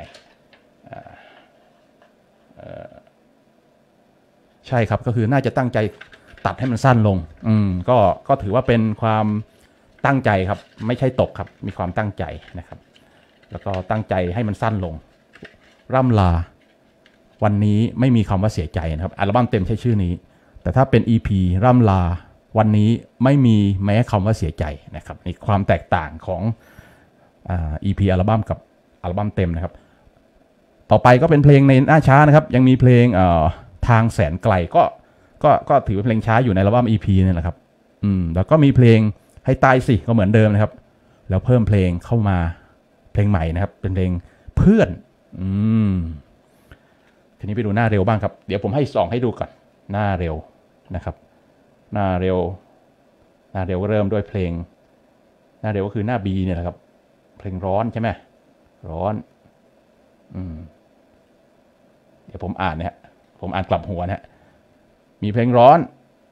ใช่ครับก็คือน่าจะตั้งใจตัดให้มันสั้นลงอืมก็ก็ถือว่าเป็นความตั้งใจครับไม่ใช่ตกครับมีความตั้งใจนะครับแล้วก็ตั้งใจให้มันสั้นลงร่ำลาวันนี้ไม่มีคำว่าเสียใจนะครับอัลบั้มเต็มใช้ชื่อนี้แต่ถ้าเป็น อี พี ร่ำลาวันนี้ไม่มีแม้คำว่าเสียใจนะครับนี่ความแตกต่างของอ่า อี พี อัลบั้มกับอัลบั้มเต็มนะครับต่อไปก็เป็นเพลงในหน้าช้านะครับยังมีเพลงเอ่อทางแสนไกลก็ก็ก็ถือเป็นเพลงช้าอยู่ในอัลบั้ม อี พี นี่แหละครับอืมแล้วก็มีเพลงให้ตายสิก็เหมือนเดิมนะครับแล้วเพิ่มเพลงเข้ามาเพลงใหม่นะครับเป็นเพลงเพื่อนอืมทีนี้ไปดูหน้าเร็วบ้างครับเดี๋ยวผมให้ส่องให้ดูก่อนหน้าเร็วนะครับหน้าเร็วหน้าเร็วก็เริ่มด้วยเพลงหน้าเร็วก็คือหน้า B เนี่ยแหละครับเพลงร้อนใช่ไหมร้อนอืมเดี๋ยวผมอ่านนะฮะผมอ่านกลับหัวนะฮะมีเพลงร้อน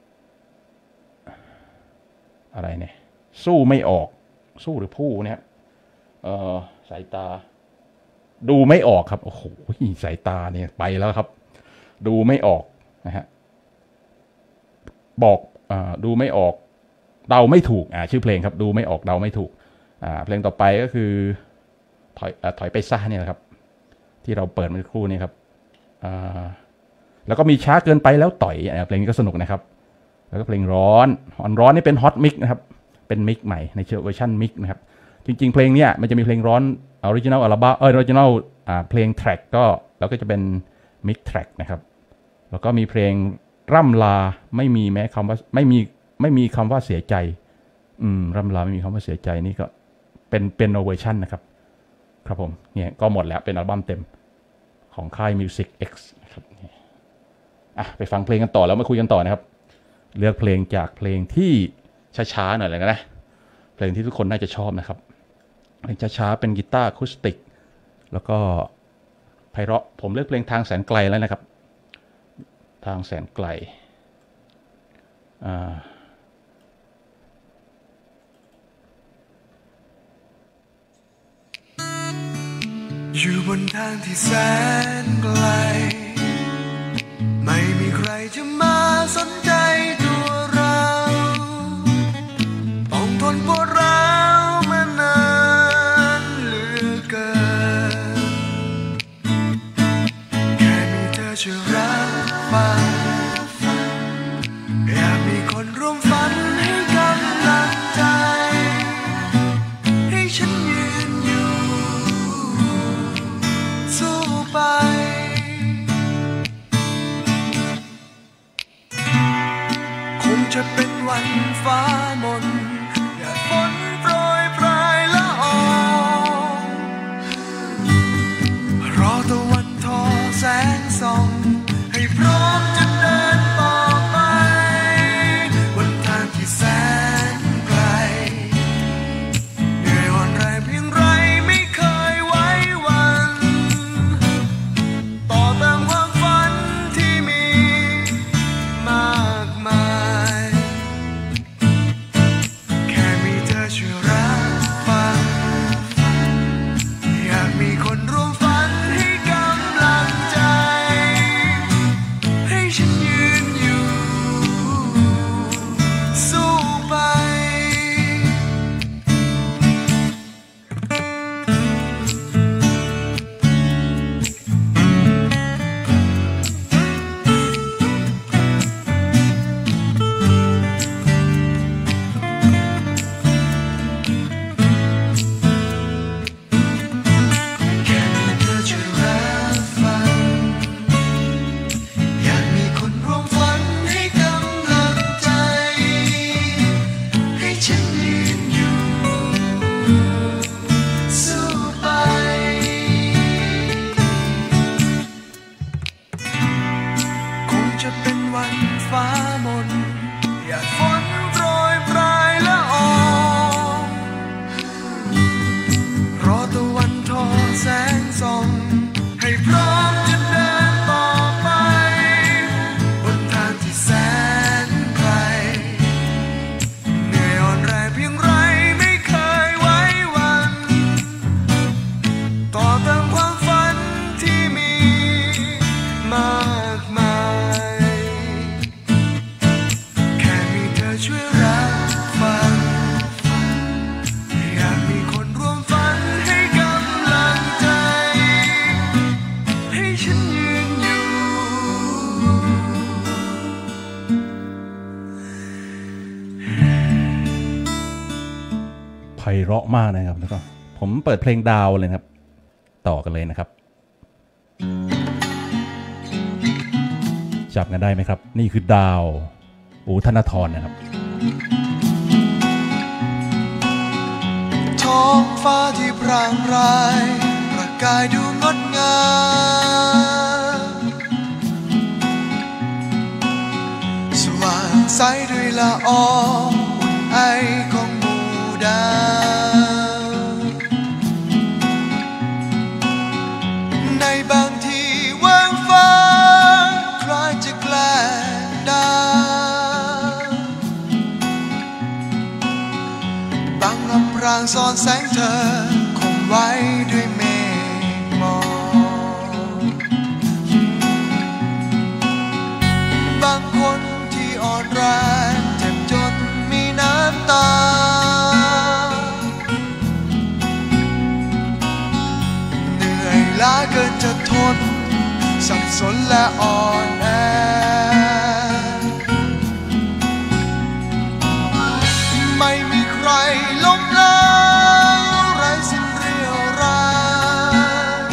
อะไรเนี่ยสู้ไม่ออกสู้หรือผู้เนี่ยเออสายตาดูไม่ออกครับโอ้โหสายตาเนี่ยไปแล้วครับดูไม่ออกนะฮะบอกอ่าดูไม่ออกเดาไม่ถูกอ่าชื่อเพลงครับดูไม่ออกเดาไม่ถูกอ่าเพลงต่อไปก็คือถอยอ่าถอยไปซ่าเนี่ยนะครับที่เราเปิดเมื่อครู่นี้ครับอ่าแล้วก็มีช้าเกินไปแล้วต่อยเพลงนี้ก็สนุกนะครับแล้วก็เพลงร้อนร้อนร้อนนี่เป็นฮอตมิกนะครับเป็นมิกใหม่ในเวอร์ชันมิกนะครับจริงๆเพลงเนี้ยมันจะมีเพลงร้อนออริจินัลอัลบั้มเออออริจินัลอ่าเพลงแทร็กก็แล้วก็จะเป็นมิกแทร็กนะครับแล้วก็มีเพลงร่ำลาไม่มีแม้คำว่าไม่มีไม่มีคำว่าเสียใจอืมร่ำลาไม่มีคำว่าเสียใจนี่ก็เป็นเป็นเวอร์ชันนะครับครับผมเนี่ยก็หมดแล้วเป็นอัลบั้มเต็มของค่าย Music X นะครับอ่ะไปฟังเพลงกันต่อแล้วมาคุยกันต่อนะครับเลือกเพลงจากเพลงที่ช้าๆหน่อยเลยนะเพลงที่ทุกคนน่าจะชอบนะครับเพลงช้าๆเป็นกีตาร์อะคูสติกแล้วก็ไพเราะผมเลือกเพลงทางแสนไกลแล้วนะครับทางแสนไกลอ่าอยู่บนทางที่แสนไกลไม่มีใครจะมาสนใจตัวเราต้องทนปวดร้าวมานานเหลือเกินแค่มีเธอช่วยรับฟังอยากมีคนร่วมฝันให้กำลังใจให้ฉันยืนอยู่สู้ไปคงจะเป็นวันฟ้ามนหยาดฝนโปรยปลายละอองรอตะวันทอแสงส่องให้พร้อมจะเดินต่อไปบนทางที่แสนไกลเหนื่อยอ่อนแรงเพียงไรไม่เคยไว้วันต่อเติมความฝันที่มีมากมายวันฟ้ามนหยาดฝนโปรยปลายละอองรอตะวันทอแสงส่องให้พร้อมจะเดินต่อไปบนทางที่แสนไกลเหนื่อยอ่อนแรงเพียงไรไม่เคยไว้วันต่อเติมความฝันที่มีมากมายแค่มีเธอช่วยรับฟังอยากมีคนร่วมฝันให้กำลังใจให้ฉันยืนอยู่ไพเราะมากนะครับแล้วก็ผมเปิดเพลงดาวเลยครับต่อกันเลยนะครับจับกันได้ไหมครับนี่คือดาวอูธนทรนะครับท้องฟ้าที่พร่างพรายประกายดูงดงามสว่างใสด้วยละอองอุ่นไอของหมู่ดาวในบางทีว่างฟ้าคล้ายจะแกล้งดาวบางลำพรางซ่อนแสงเธอคงไว้ด้วยเมฆหมอกบางคนที่อ่อนแรงเจ็บจนมีน้ำตาเหนื่อยล้าเกินจะทนสับสนและอ่อนแอไม่มีใครล้มแล้วไร้สิ้นเรี่ยวแรง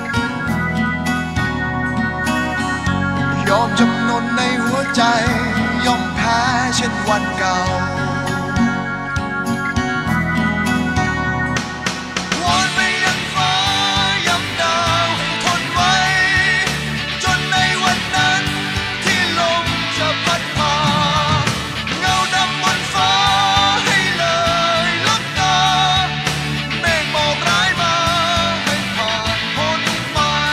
ยอมจำนนในหัวใจยอมแพ้เช่นวันเก่าวอนไปยังฟ้าย้ำดาวให้ทนไว้จนในวันนั้นที่ลมจะพัดพาเงาดำบนฟ้าให้เลยลับตาเมฆหมอกร้ายมาให้ผ่านพ้นไป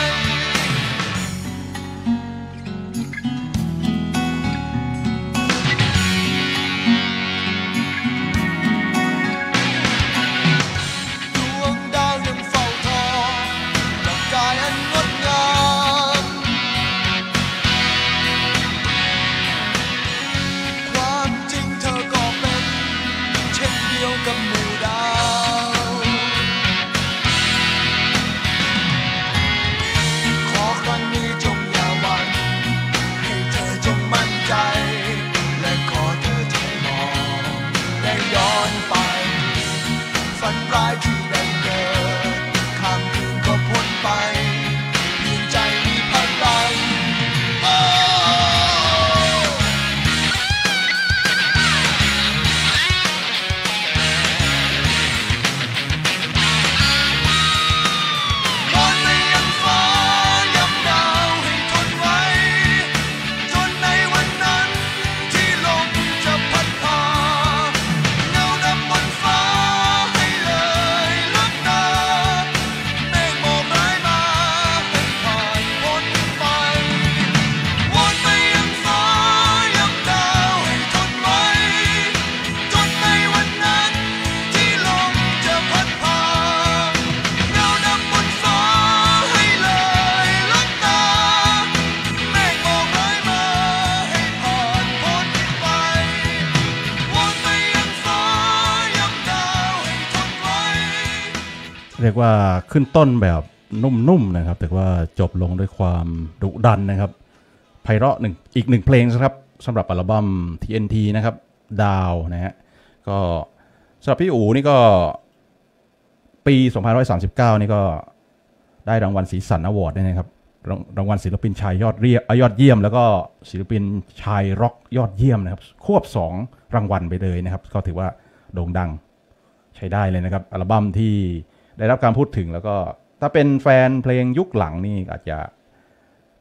เรียกว่าขึ้นต้นแบบนุ่มๆนะครับแต่ว่าจบลงด้วยความดุดันนะครับไพเราะหนึ่งอีกหนึ่งเพลงนะครับสำหรับอัลบั้ม ที เอ็น ที นะครับดาวนะฮะก็สำหรับพี่อู๋นี่ก็ปีสองพันห้าร้อยสามสิบเก้านี่ก็ได้รางวัลสีสันอวอร์ดด้วยนะครับรางวัลศิลปินชายยอดเยี่ยมยอดเยี่ยมแล้วก็ศิลปินชายร็อกยอดเยี่ยมนะครับควบสองรางวัลไปเลยนะครับก็ถือว่าโด่งดังใช้ได้เลยนะครับอัลบั้มที่ได้รับการพูดถึงแล้วก็ถ้าเป็นแฟนเพลงยุคหลังนี่อาจจะ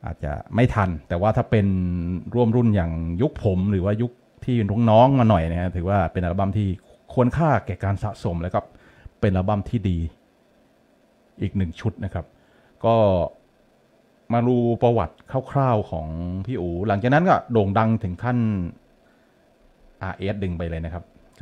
อาจจะไม่ทันแต่ว่าถ้าเป็นร่วมรุ่นอย่างยุคผมหรือว่ายุคที่น้องๆมาหน่อยนะฮะถือว่าเป็นอัลบั้มที่ควรค่าแก่การสะสมแล้วก็เป็นอัลบั้มที่ดีอีกหนึ่งชุดนะครับก็มาดูประวัติคร่าวๆของพี่อู๋หลังจากนั้นก็โด่งดังถึงขั้น อาร์ เอส ดึงไปเลยนะครับก็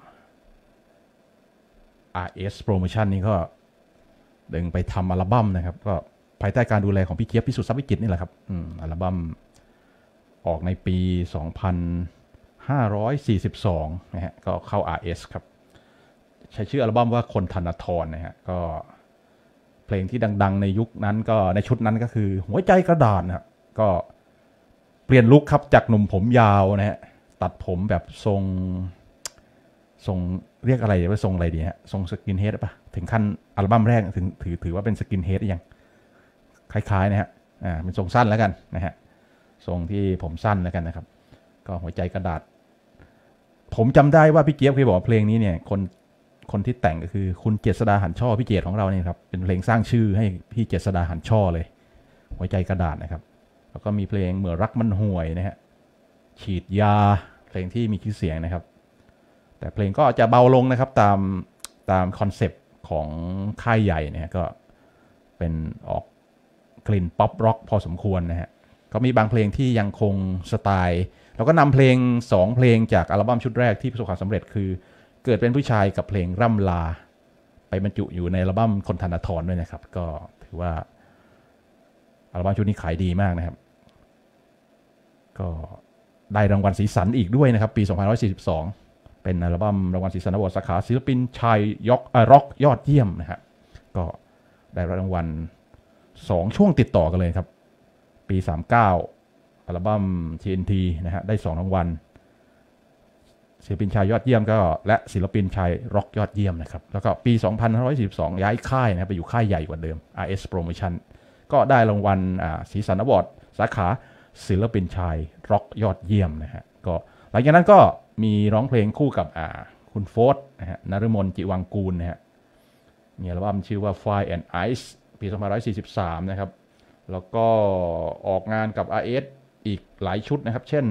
อาร์ เอส Promotion นี่ก็ดึงไปทำอัลบั้มนะครับก็ภายใต้การดูแลของพี่เจี๊ยบพิสุทธิ์ทรัพย์วิจิตรนี่แหละครับอืมอัลบั้มออกในปี สองพันห้าร้อยสี่สิบสอง นะฮะก็เข้า อาร์ เอส ครับใช้ชื่ออัลบั้มว่าคนธนทรนะฮะก็เพลงที่ดังๆในยุคนั้นก็ในชุดนั้นก็คือหัวใจกระดาษนะครับก็เปลี่ยนลุคครับจากหนุ่มผมยาวนะฮะตัดผมแบบทรงทรงเรียกอะไรว่าทรงอะไรดีฮะทรงสกินเฮดป่ะถึงขั้นอัลบั้มแรกถึงถือถือว่าเป็นสกินเฮดยังคล้ายๆนะฮะอ่าเป็นทรงสั้นแล้วกันนะฮะทรงที่ผมสั้นแล้วกันนะครับก็หัวใจกระดาษผมจำได้ว่าพี่เจี๊ยบเคยบอกเพลงนี้เนี่ยคนคนที่แต่งก็คือคุณเจษฎาหันช่อพี่เจตของเราเนี่ยครับเป็นเพลงสร้างชื่อให้พี่เจษฎาหันช่อเลยหัวใจกระดาษนะครับแล้วก็มีเพลงเมื่อรักมันห่วยนะฮะฉีดยาเพลงที่มีชื่อเสียงนะครับแต่เพลงก็จะเบาลงนะครับตามตามคอนเซปต์ของค่ายใหญ่เนี่ยก็เป็นออกกลิ่นป๊อปร็อกพอสมควรนะฮะก็มีบางเพลงที่ยังคงสไตล์แล้วก็นำเพลงสองเพลงจากอัลบั้มชุดแรกที่ประสบความสำเร็จคือเกิดเป็นผู้ชายกับเพลงร่ำลาไปบรรจุอยู่ในอัลบั้มคนธนทรด้วยนะครับก็ถือว่าอัลบั้มชุดนี้ขายดีมากนะครับก็ได้รางวัลสีสันอีกด้วยนะครับปีสองพันห้าร้อยสี่สิบสองเป็นอัลบั้มรางวัลสีสันอวอร์ดสาขาศิลปินชายยกร็อกยอดเยี่ยมนะฮะก็ได้รางวัลสองช่วงติดต่อกันเลยครับปีสามสิบเก้าอัลบั้ม ที เอ็น ที นะฮะได้สองรางวัลศิลปินชายยอดเยี่ยมก็และศิลปินชายร็อกยอดเยี่ยมนะครับแล้วก็ปีสองพันห้าร้อยสี่สิบสองย้ายค่ายนะไปอยู่ค่ายใหญ่กว่าเดิม อาร์ เอส Promotion ก็ได้รางวัลสีสันอวอร์ดสาขาศิลปินชายร็อกยอดเยี่ยมนะฮะก็หลังจากนั้นก็มีร้องเพลงคู่กับคุณโฟร์นะฮะนฤมลจิวังกูลนะฮะมีอัลบั้มชื่อว่า Fire and Ice ปีสองพันห้าร้อยสี่สิบสามนะครับแล้วก็ออกงานกับ อาร์ เอส อีกหลายชุดนะครับเช่น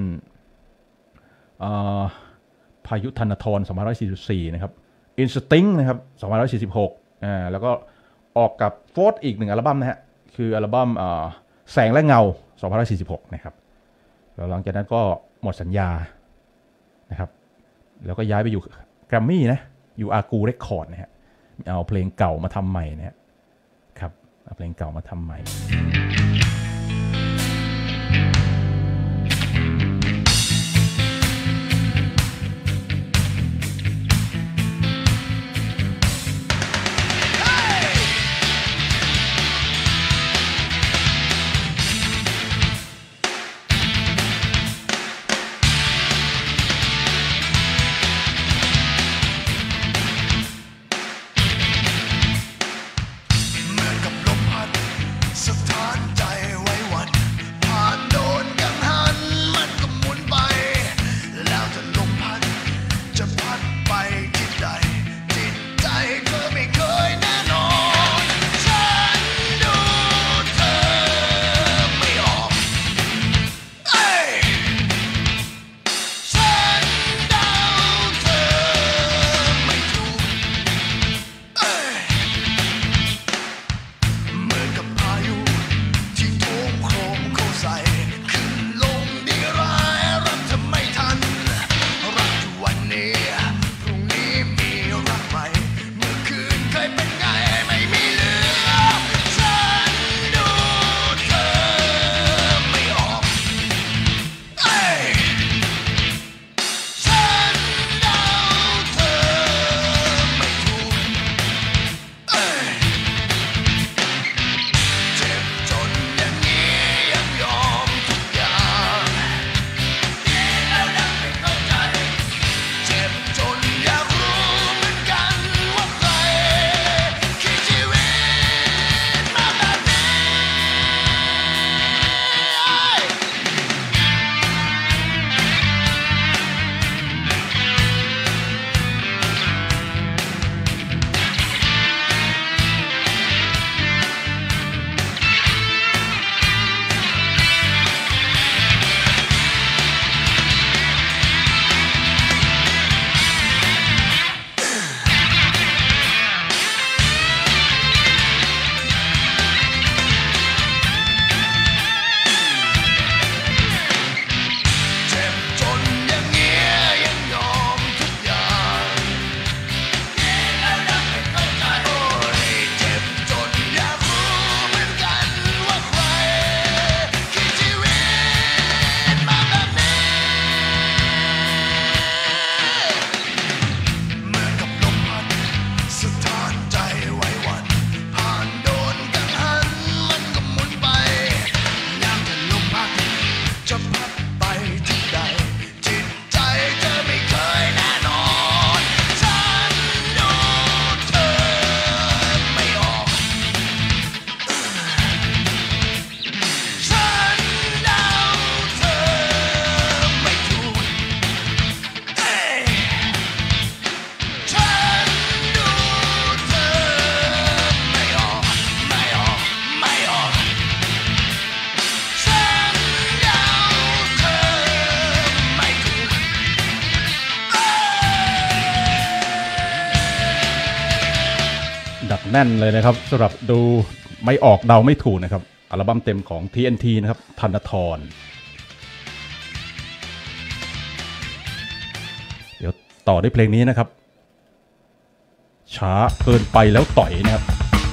พายุธนทรสองพันห้าร้อยสี่สิบสี่นะครับ Instinct นะครับสองพันห้าร้อยสี่สิบหกอ่าแล้วก็ออกกับโฟร์อีกหนึ่งอัลบั้มนะฮะคืออัลบั้มแสงและเงาสองพันห้าร้อยสี่สิบหกนะครับแล้วหลังจากนั้นก็หมดสัญญานะครับแล้วก็ย้ายไปอยู่แกรมมี่นะอยู่อากูเรคคอร์ดนะฮะเอาเพลงเก่ามาทำใหม่นะฮะครับเอาเพลงเก่ามาทำใหม่สถาแน่นเลยนะครับสำหรับดูไม่ออกเดาไม่ถูกนะครับอัลบั้มเต็มของ ที เอ็น ที นะครับธนธรเดี๋ยวต่อด้วยเพลงนี้นะครับช้าเกินไปแล้วต่อยนะครับ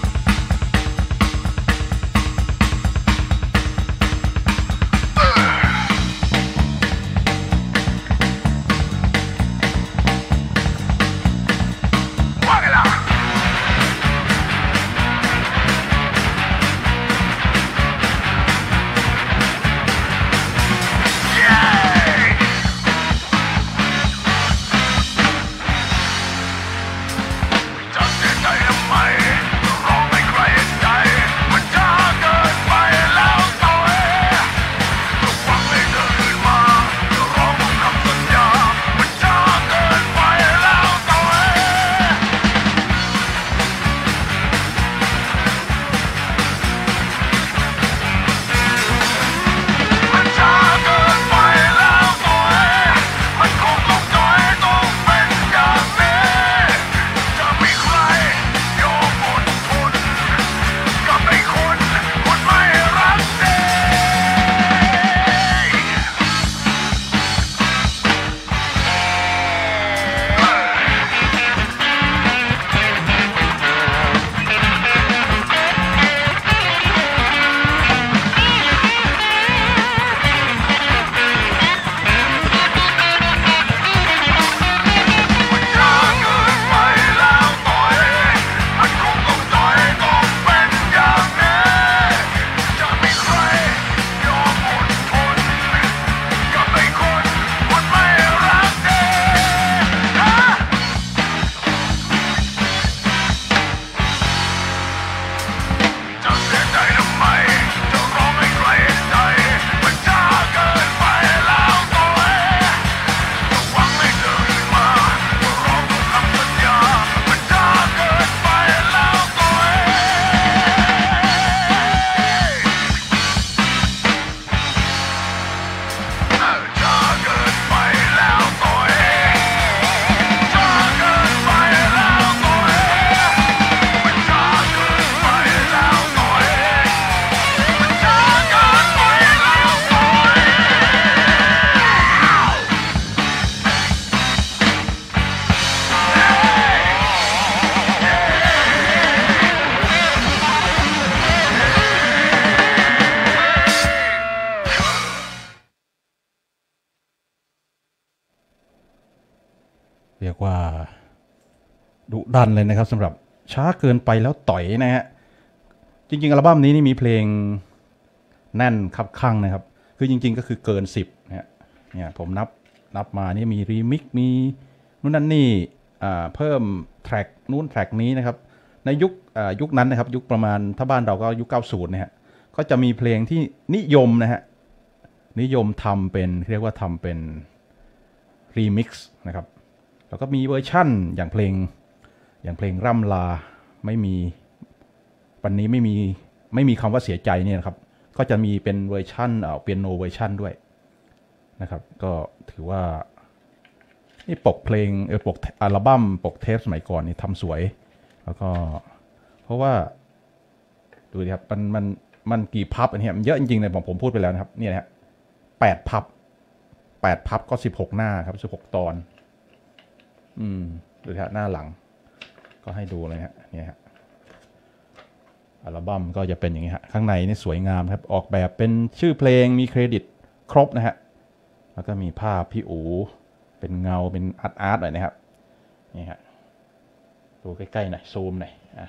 เรียกว่าดุดันเลยนะครับสำหรับช้าเกินไปแล้วต่อยนะฮะจริงๆอัลบั้มนี้นี่มีเพลงแน่นคับข้างนะครับคือจริงๆก็คือเกินสิบนะเนี่ยผมนับนับมานี่มีรีมิกมีนู่นนั่นนี่เพิ่มแทร็กนู้นแทร็กนี้นะครับในยุคยุคนั้นนะครับยุคประมาณถ้าบ้านเราก็ยุคเก้าสิบนะฮะก็จะมีเพลงที่นิยมนะฮะนิยมทำเป็นเรียกว่าทำเป็นรีมิกซ์นะครับแล้วก็มีเวอร์ชั่นอย่างเพลงอย่างเพลงร่ำลาไม่มีวันนี้ไม่มีไม่มีคำว่าเสียใจเนี่ยนะครับก็จะมีเป็นเวอร์ชั่นเอ่อเปียโนเวอร์ชั่นด้วยนะครับก็ถือว่านี่ปกเพลงเออปกอัลบั้มปกเทปสมัยก่อนนี่ทำสวยแล้วก็เพราะว่าดูดิครับมันมันมันกี่พับอันนี้มันเยอะจริงๆเลยผมผมพูดไปแล้วนะครับเนี่ยนะฮะแปดพับแปดพับก็สิบหกหน้าครับสิบหกตอนอืมดูฮะหน้าหลังก็ให้ดูเลยฮะเนี่ยฮะอัลบั้มก็จะเป็นอย่างนี้ฮะข้างในนี่สวยงามครับออกแบบเป็นชื่อเพลงมีเครดิตครบนะฮะแล้วก็มีภาพพี่อู๋เป็นเงาเป็นอาร์ตอาร์ตหน่อยนะครับนี่ฮะดูใกล้ๆหน่อยซูมหน่อยอ่ะ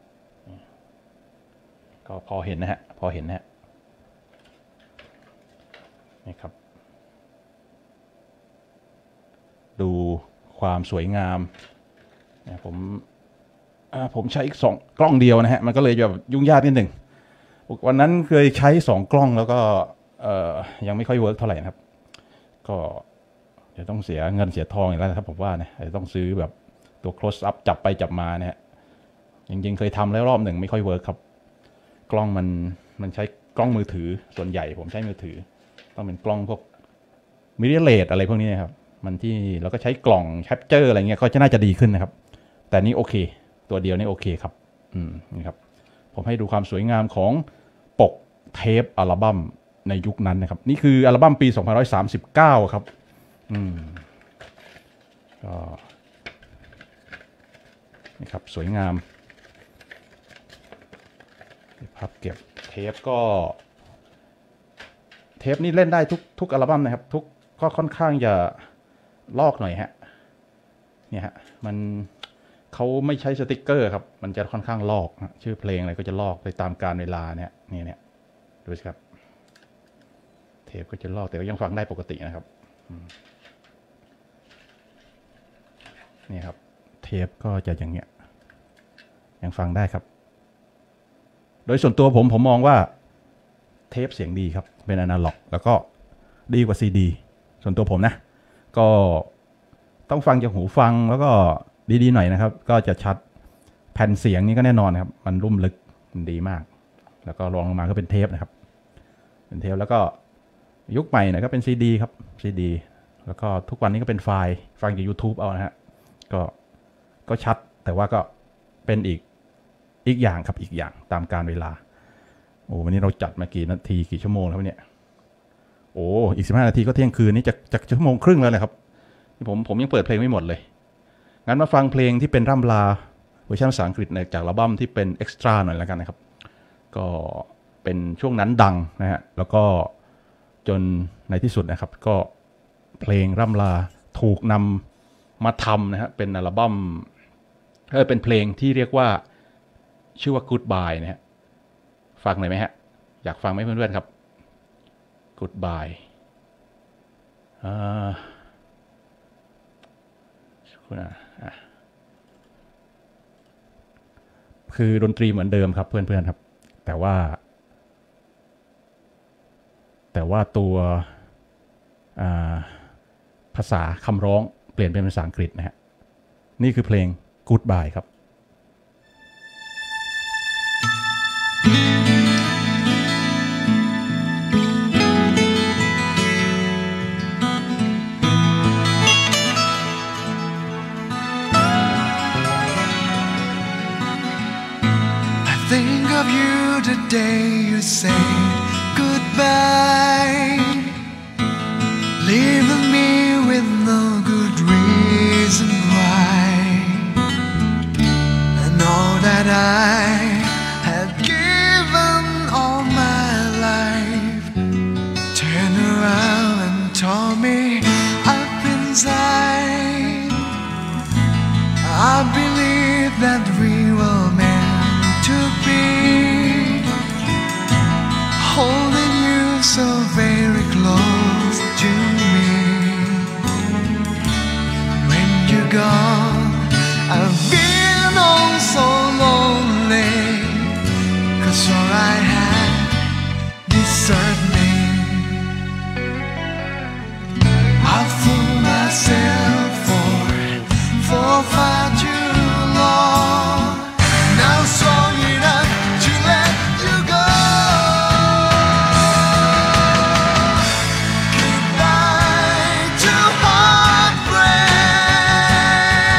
ก็พอเห็นนะฮะพอเห็นนะฮะนี่ครับดูความสวยงามนะผมผมใช้อีกสองกล้องเดียวนะฮะมันก็เลยแบบยุ่งยากนิดหนึ่งวันนั้นเคยใช้สองกล้องแล้วก็ยังไม่ค่อยเวิร์กเท่าไหร่นะครับก็จะต้องเสียเงินเสียทองอีกแล้วนะครับผมว่านะจะต้องซื้อแบบตัว close up จับไปจับมาเนี่ยจริงๆเคยทำแล้วรอบหนึ่งไม่ค่อยเวิร์กครับกล้องมันมันใช้กล้องมือถือส่วนใหญ่ผมใช้มือถือต้องเป็นกล้องพวกมิเรเลสอะไรพวกนี้นะครับมันที่เราก็ใช้กล่องแคปเจอร์อะไรเงี้ยก็จะน่าจะดีขึ้นนะครับแต่นี้โอเคตัวเดียวนี่โอเคครับอืมนี่ครับผมให้ดูความสวยงามของปกเทปอัลบั้มในยุคนั้นนะครับนี่คืออัลบั้มปีสองพันหนึ่งร้อยสามสิบเก้าครับอืมก็นี่ครับสวยงามพับเก็บเทปก็เทปนี่เล่นได้ทุกทุกอัลบั้มนะครับทุกก็ค่อนข้างจะลอกหน่อยฮะเนี่ยฮะมันเขาไม่ใช้สติกเกอร์ครับมันจะค่อนข้างลอกชื่อเพลงอะไรก็จะลอกไปตามกาลเวลาเนี่ยนี่เนี่ยดูสิครับเทปก็จะลอกแต่ก็ยังฟังได้ปกตินะครับนี่ครับเทปก็จะอย่างเงี้ยยังฟังได้ครับโดยส่วนตัวผมผมมองว่าเทปเสียงดีครับเป็นอนาล็อกแล้วก็ดีกว่าซีดีส่วนตัวผมนะก็ต้องฟังจากหูฟังแล้วก็ดีๆหน่อยนะครับก็จะชัดแผ่นเสียงนี้ก็แน่นอนครับมันรุ่มลึกมันดีมากแล้วก็รองลงมาก็เป็นเทปนะครับเป็นเทปแล้วก็ยุคใหม่นะก็เป็นซีดีครับซีดีแล้วก็ทุกวันนี้ก็เป็นไฟล์ฟังจาก YouTube เอานะฮะก็ก็ชัดแต่ว่าก็เป็นอีกอีกอย่างครับอีกอย่างตามกาลเวลาโอ้วันนี้เราจัดมากี่นาทีกี่ชั่วโมงแล้วเนี่ยโอ้อีกสิบห้านาทีก็เที่ยงคืนนี้จะจะชั่วโมงครึ่งแล้วนะครับผมผมยังเปิดเพลงไม่หมดเลยงั้นมาฟังเพลงที่เป็นร่ำลาเวอร์ชันภาษาอังกฤษจากอัลบั้มที่เป็นเอ็กซ์ตร้าหน่อยแล้วกันนะครับก็เป็นช่วงนั้นดังนะฮะแล้วก็จนในที่สุดนะครับก็เพลงร่ำลาถูกนำมาทำนะฮะเป็นอัลบั้มเออเป็นเพลงที่เรียกว่าชื่อว่า Goodbye นะฮะฟังหน่อยไหมฮะอยากฟังไหมเพื่อนๆครับ Goodbye อ่าคุณอ่ะคือดนตรีเหมือนเดิมครับเพื่อนๆครับแต่ว่าแต่ว่าตัวภาษาคำร้องเปลี่ยนเป็นภาษาอังกฤษนะฮะนี่คือเพลง Goodbye ครับ Think of you the day you say goodbye, leaving me with no good reason why. I know that I had given all my life. Turn around and tore me up inside. I believe that we will meant to be, holding you so very close to me. When you're gone, I've been oh so lonely, 'cause all I had deserted me. I fooled myself for, for far too long. Now strong enough to let you go. Goodbye to heartbreak.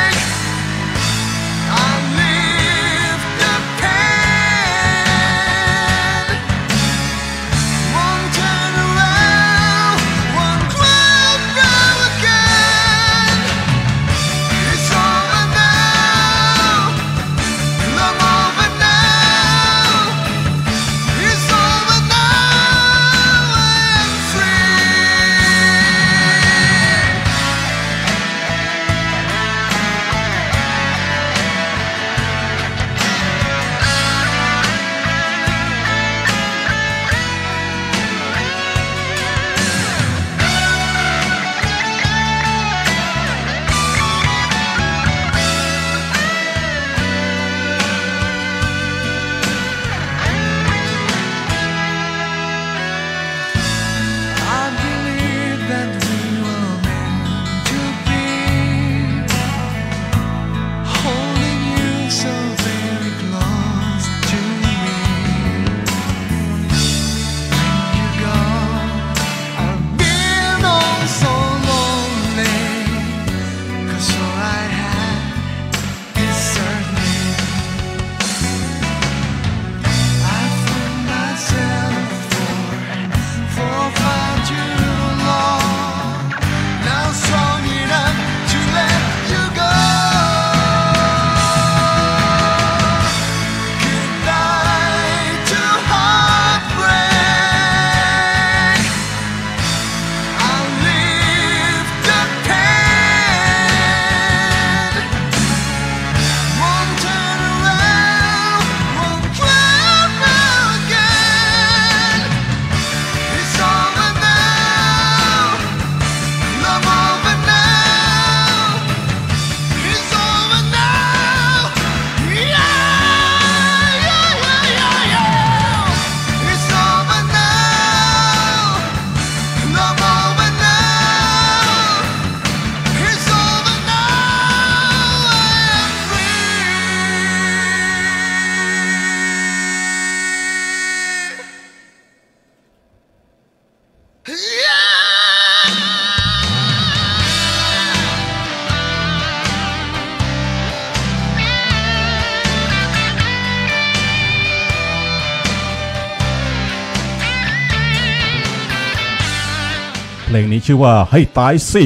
เพลงนี้ชื่อว่าให้ตายสิ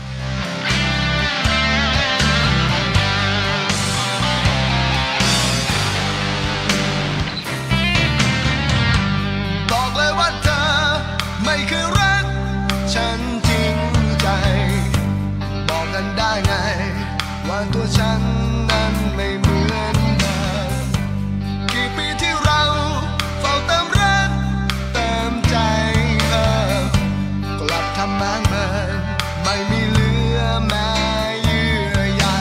บอกเลยว่าเธอไม่เคยรักฉันจริงใจบอกกันได้ไงว่าตัวฉันนั้นไม่เหมือนเดิมกี่ปีที่เราเฝ้าเติมรักเติมใจเธอกลับทำมันเหมือนไม่มีเหลือแม้เยื่อใย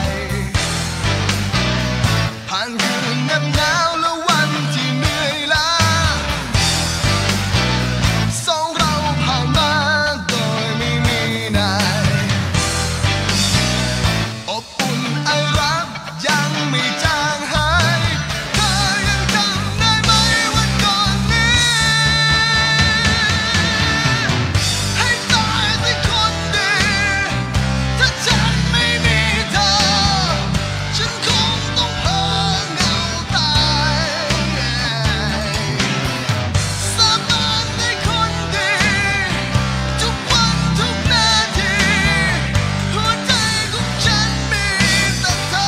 ผ่านคืนเหน็บหนาวและวันที่เหนื่อยล้าสองเราผ่านมาโดยไม่มีนายอบอุ่นไอรักยังไม่จางหายเธอยังจำได้ไหมวันก่อนนี้ให้ตายสิคนดีถ้าฉันไม่มีเธอฉันคงต้องเพ้อเหงาตายสาบานในคนดีทุกวันทุกนาทีหัวใจของฉันมีแต่เธอ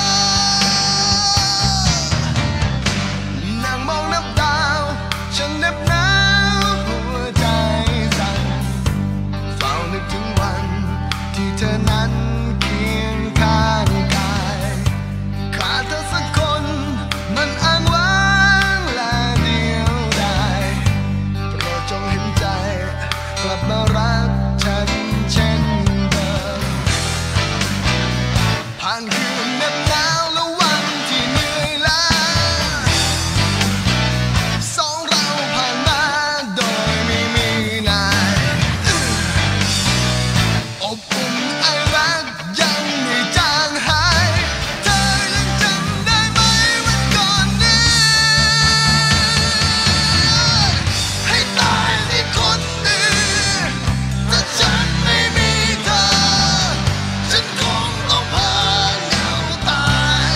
นั่งมองน้ำดาวฉันเหน็บหนาวหัวใจสั่นเฝ้านึกถึงวันที่เธอนั้นเคียงข้างกายขาดเธอสักคนมันอ้างว้างและเดียวดายโปรดจงเห็นใจกลับมารักฉันเช่นเดิมผ่านคืนเหน็บหนาวและวันที่เหนื่อยล้าสองเราผ่านมาโดยไม่มีนายอบอุ่นไอรักยังไม่จางหายเธอยังจำได้ไหมวันก่อนนี้ให้ตายสิคนดีถ้าฉันไม่มีเธอฉันคงต้องเพ้อเหงาตาย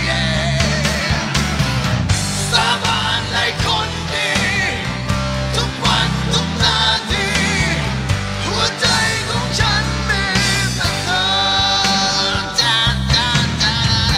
สาบานในคนดีทุกวันทุกนาทีหัวใจของฉันมีแต่เธอจ้าจ้าจ้า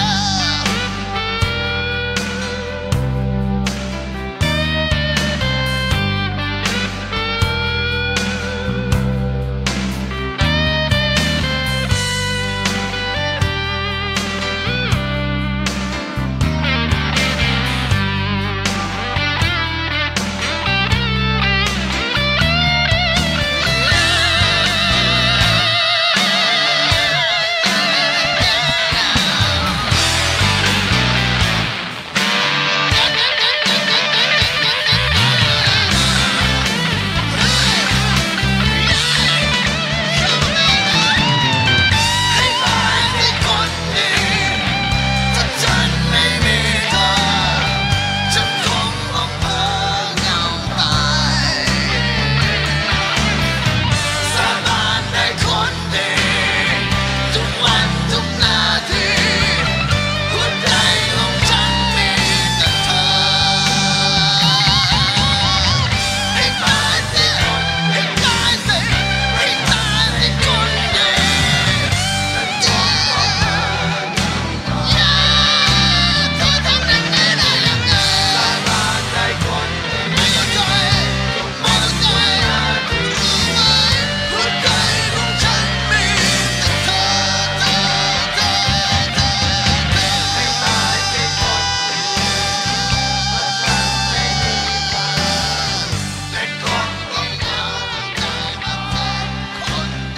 ให้ตายสิคนดีถ้าฉันไม่มีเธอฉันคงต้องเพ้อเหงาตายสาบานในคนดีทุกวันทุกนาทีหัวใจของฉันมีแต่เธอให้ตายสิให้ตายสิให้ตายสิคนดีอย่าเธอทำอย่างนี้ได้ยังไงสาบานในคนดีไม่เข้าใจไม่เข้าใจหัวใจของฉันมีแต่เธอเธอเธอเธอให้ตายสิคนดีถ้าฉันไม่มีเธอฉันคงต้องเหงาใจมาแทนคนดี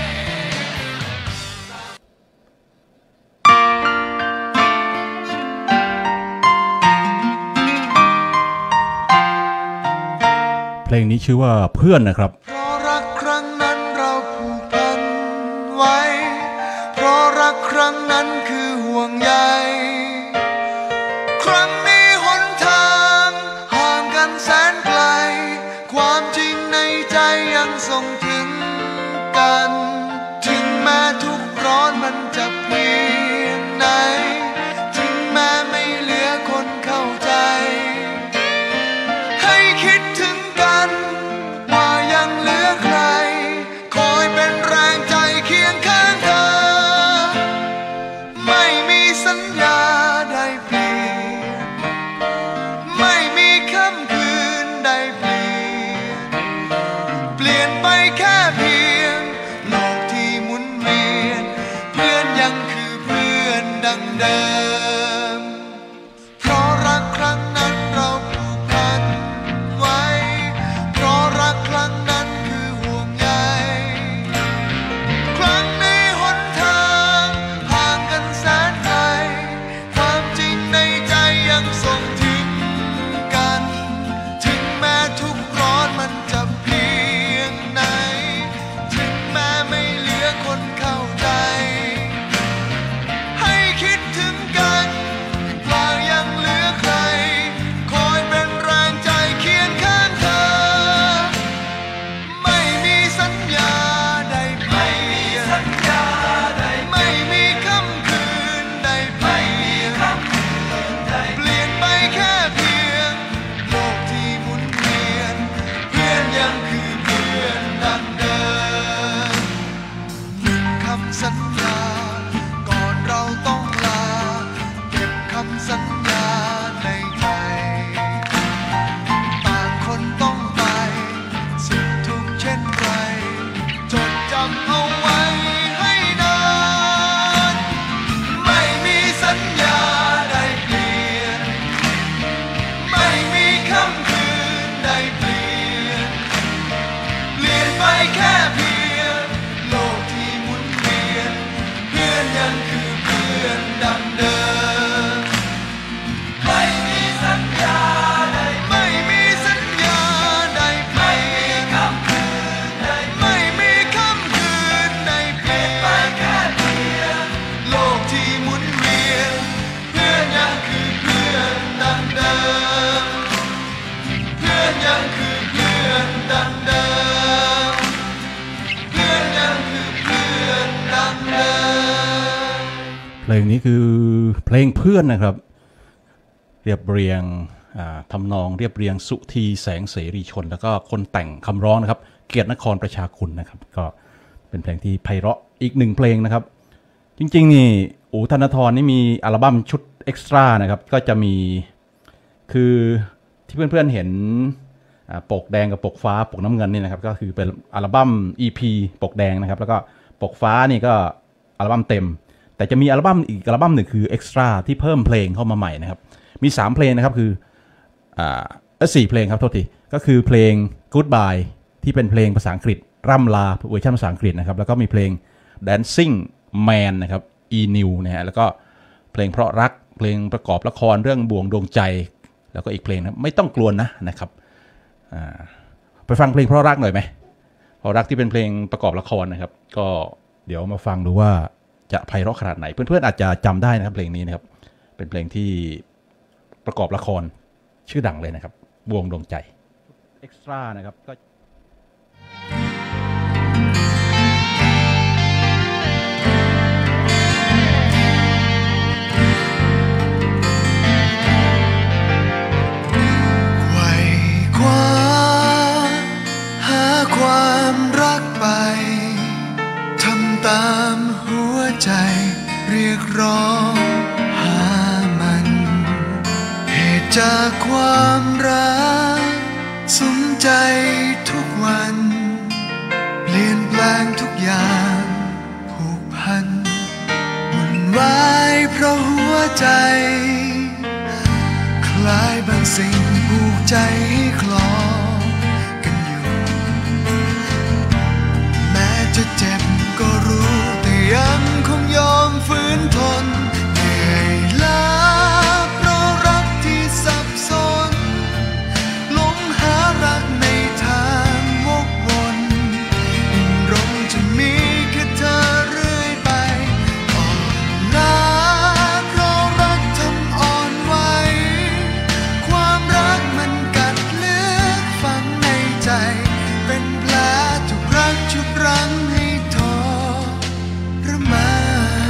เพลงนี้ชื่อว่าเพื่อนนะครับเพราะรักครั้งนั้นเราผูกพันไว้ เพราะรักครั้งนั้นคือห่วงใย ครั้งนี้หนทางห่างกันแสนไกล ความจริงในใจยังส่งถึงกัน ถึงแม้ทุกข์ร้อนมันจะเพียงไหน ถึงแม้ไม่เหลือคนเข้าใจ ให้คิดถึงกันว่ายังเหลือใคร คอยำสัญญาก่อนเราต้องลาเก็บคำสัญญาในใจต่างคนต้องไปสุขทุกข์เช่นไรจดจำเอาไว้ให้นานไม่มีสัญญาได้เปลี่ยนไม่มีคำคืนได้เปลี่ยนเปลี่ยนไปแค่เพียงโลกที่หมุนเวียนเพื่อนยังคือเพื่อนดังเดิมไม่มีสัญญาได้ไม่มีสัญญาได้ไม่มีคำคืนได้ไม่มีคำคืนได้เปลี่ยนไปแค่เพียงโลกที่หมุนเวียนเพื่อนยังคือเพื่อนดังเดิมเพื่อนยังคือเพื่อนดังเดิมเพื่อนยังคือเพื่อนดังเดิมเพลงนี้คือเพลงเพื่อนนะครับเรียบเรียงทำนองเรียบเรียงสุธีแสงเสรีชนแล้วก็คนแต่งคำร้องนะครับเกียรตินครประชาคุณนะครับก็เป็นเพลงที่ไพเราะอีกหนึ่งเพลงนะครับจริงๆนี่อู๋ธนทรนี่มีอัลบั้มชุดเอ็กซ์ตร้านะครับก็จะมีคือที่เพื่อนๆเห็นปกแดงกับปกฟ้าปกน้ำเงินนี่นะครับก็คือเป็นอัลบั้ม อี พี ปกแดงนะครับแล้วก็ปกฟ้านี่ก็อัลบั้มเต็มแต่จะมีอัลบั้มอีกอัลบั้มหนึ่งคือเอ็กซ์ตร้าที่เพิ่มเพลงเข้ามาใหม่นะครับมีสามเพลงนะครับคืออ่าเออสี่เพลงครับโทษทีก็คือเพลง Goodbye ที่เป็นเพลงภาษาอังกฤษร่ำลาเวอร์ชันภาษาอังกฤษนะครับแล้วก็มีเพลง Dancing Man นะครับ E New นะฮะแล้วก็เพลงเพราะรักเพลงประกอบละครเรื่องบ่วงดวงใจแล้วก็อีกเพลงนะไม่ต้องกลัวนะนะครับไปฟังเพลงเพราะรักหน่อยไหมเพราะรักที่เป็นเพลงประกอบละครนะครับก็เดี๋ยวมาฟังดูว่าจะไพเราะขนาดไหนเพื่อนๆอาจจะจำได้นะครับเพลงนี้นะครับเป็นเพลงที่ประกอบละครชื่อดังเลยนะครับบ่วงดวงใจเอ็กซ์ตร้านะครับก็ไขว่คว้าหาความรักไปทำตามหัวใจเรียกร้องหามันเหตุจากความรักสมใจทุกวันเปลี่ยนแปลงทุกอย่างผูกพันวุ่นวายเพราะหัวใจคล้ายบางสิ่งผูกใจให้คลอกันอยู่แม้จะเจ็บก็รู้แต่ยังคงยอมฝืนทนเหนื่อยล้าเพราะรักที่สับสนหลงหารักในทางวกวนยิ่งรมจะมีแค่เธอเรื่อยไปอ่อนล้าเพราะรักทำอ่อนไหวความรักมันกัดลึกฝังในใจเป็นแผลทุกรักชุดรั้งให้ทรมาน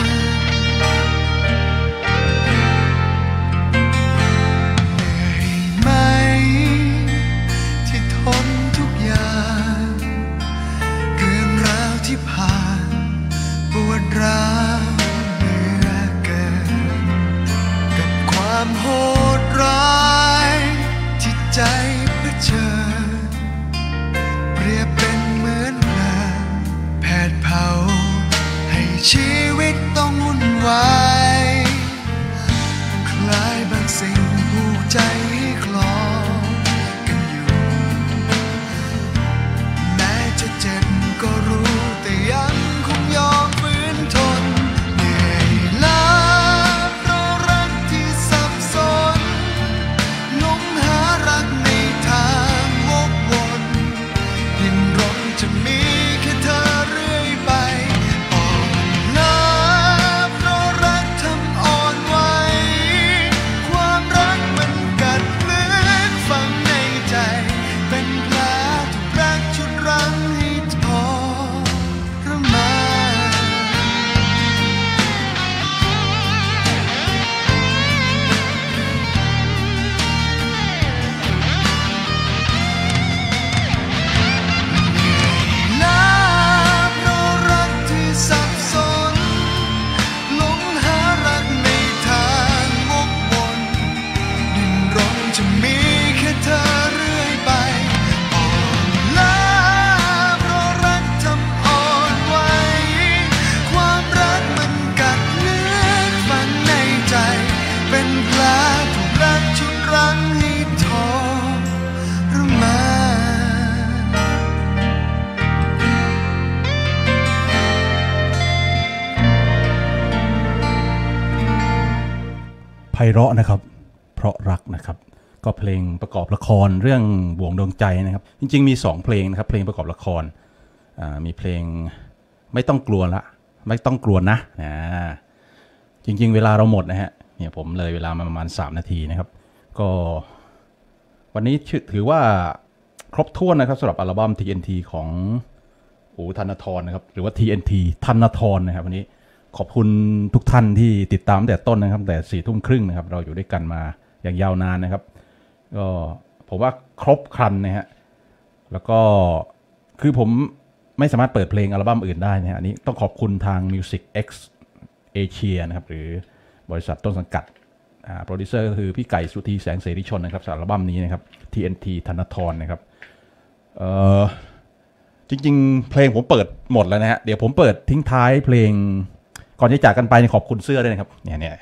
เหนื่อยไหมที่ทนทุกอย่างเรื่องราวที่ผ่านปวดร้าวเหลือเกินกับความโหดร้ายที่ใจเผชิญเปรียบเป็นเหมือนเพลิงแผดเผาให้ชีวิตต้องวุ่นวายคล้ายบางสิ่งผูกใจให้คลอกันอยู่แม้จะเจ็บก็รู้แต่ยังคงยอมฝืนทนเหนื่อยล้าเพราะรักที่สับสนหลงหารักในทางวกวนยิ่งรมจะมีแค่เธอเรื่อยไปอ่อนล้าไพเราะนะครับเพราะรักนะครับก็เพลงประกอบละครเรื่องบ่วงดวงใจนะครับจริงๆมีสองเพลงนะครับเพลงประกอบละครมีเพลงไม่ต้องกลัวละไม่ต้องกลัวนะนะจริงๆเวลาเราหมดนะฮะเนี่ยผมเลยเวลามาประมาณสามนาทีนะครับก็วันนี้ถือว่าครบถ้วนนะครับสำหรับอัลบั้ม ที เอ็น ที ของอู๋ธนทรนะครับหรือว่า ที เอ็น ที ธนทรนะครับวันนี้ขอบคุณทุกท่านที่ติดตามแต่ต้นนะครับแต่สี่ทุ่มครึ่งนะครับเราอยู่ด้วยกันมาอย่างยาวนานนะครับก็ผมว่าครบครันนะฮะแล้วก็คือผมไม่สามารถเปิดเพลงอัลบั้มอื่นได้นะฮะอันนี้ต้องขอบคุณทาง Music X Asia นะครับหรือบริษัทต้นสังกัดโปรดิวเซอร์ก็คือพี่ไก่สุธีแสงเสรีชนนะครับสำหรับอัลบั้มนี้นะครับ ที เอ็น ที ธนทรนะครับเอ่อจริงๆเพลงผมเปิดหมดแล้วนะฮะเดี๋ยวผมเปิดทิ้งท้ายเพลงก่อนจะจากกันไปขอบคุณเสื้อด้วยนะครับเนี่ยเนี่ย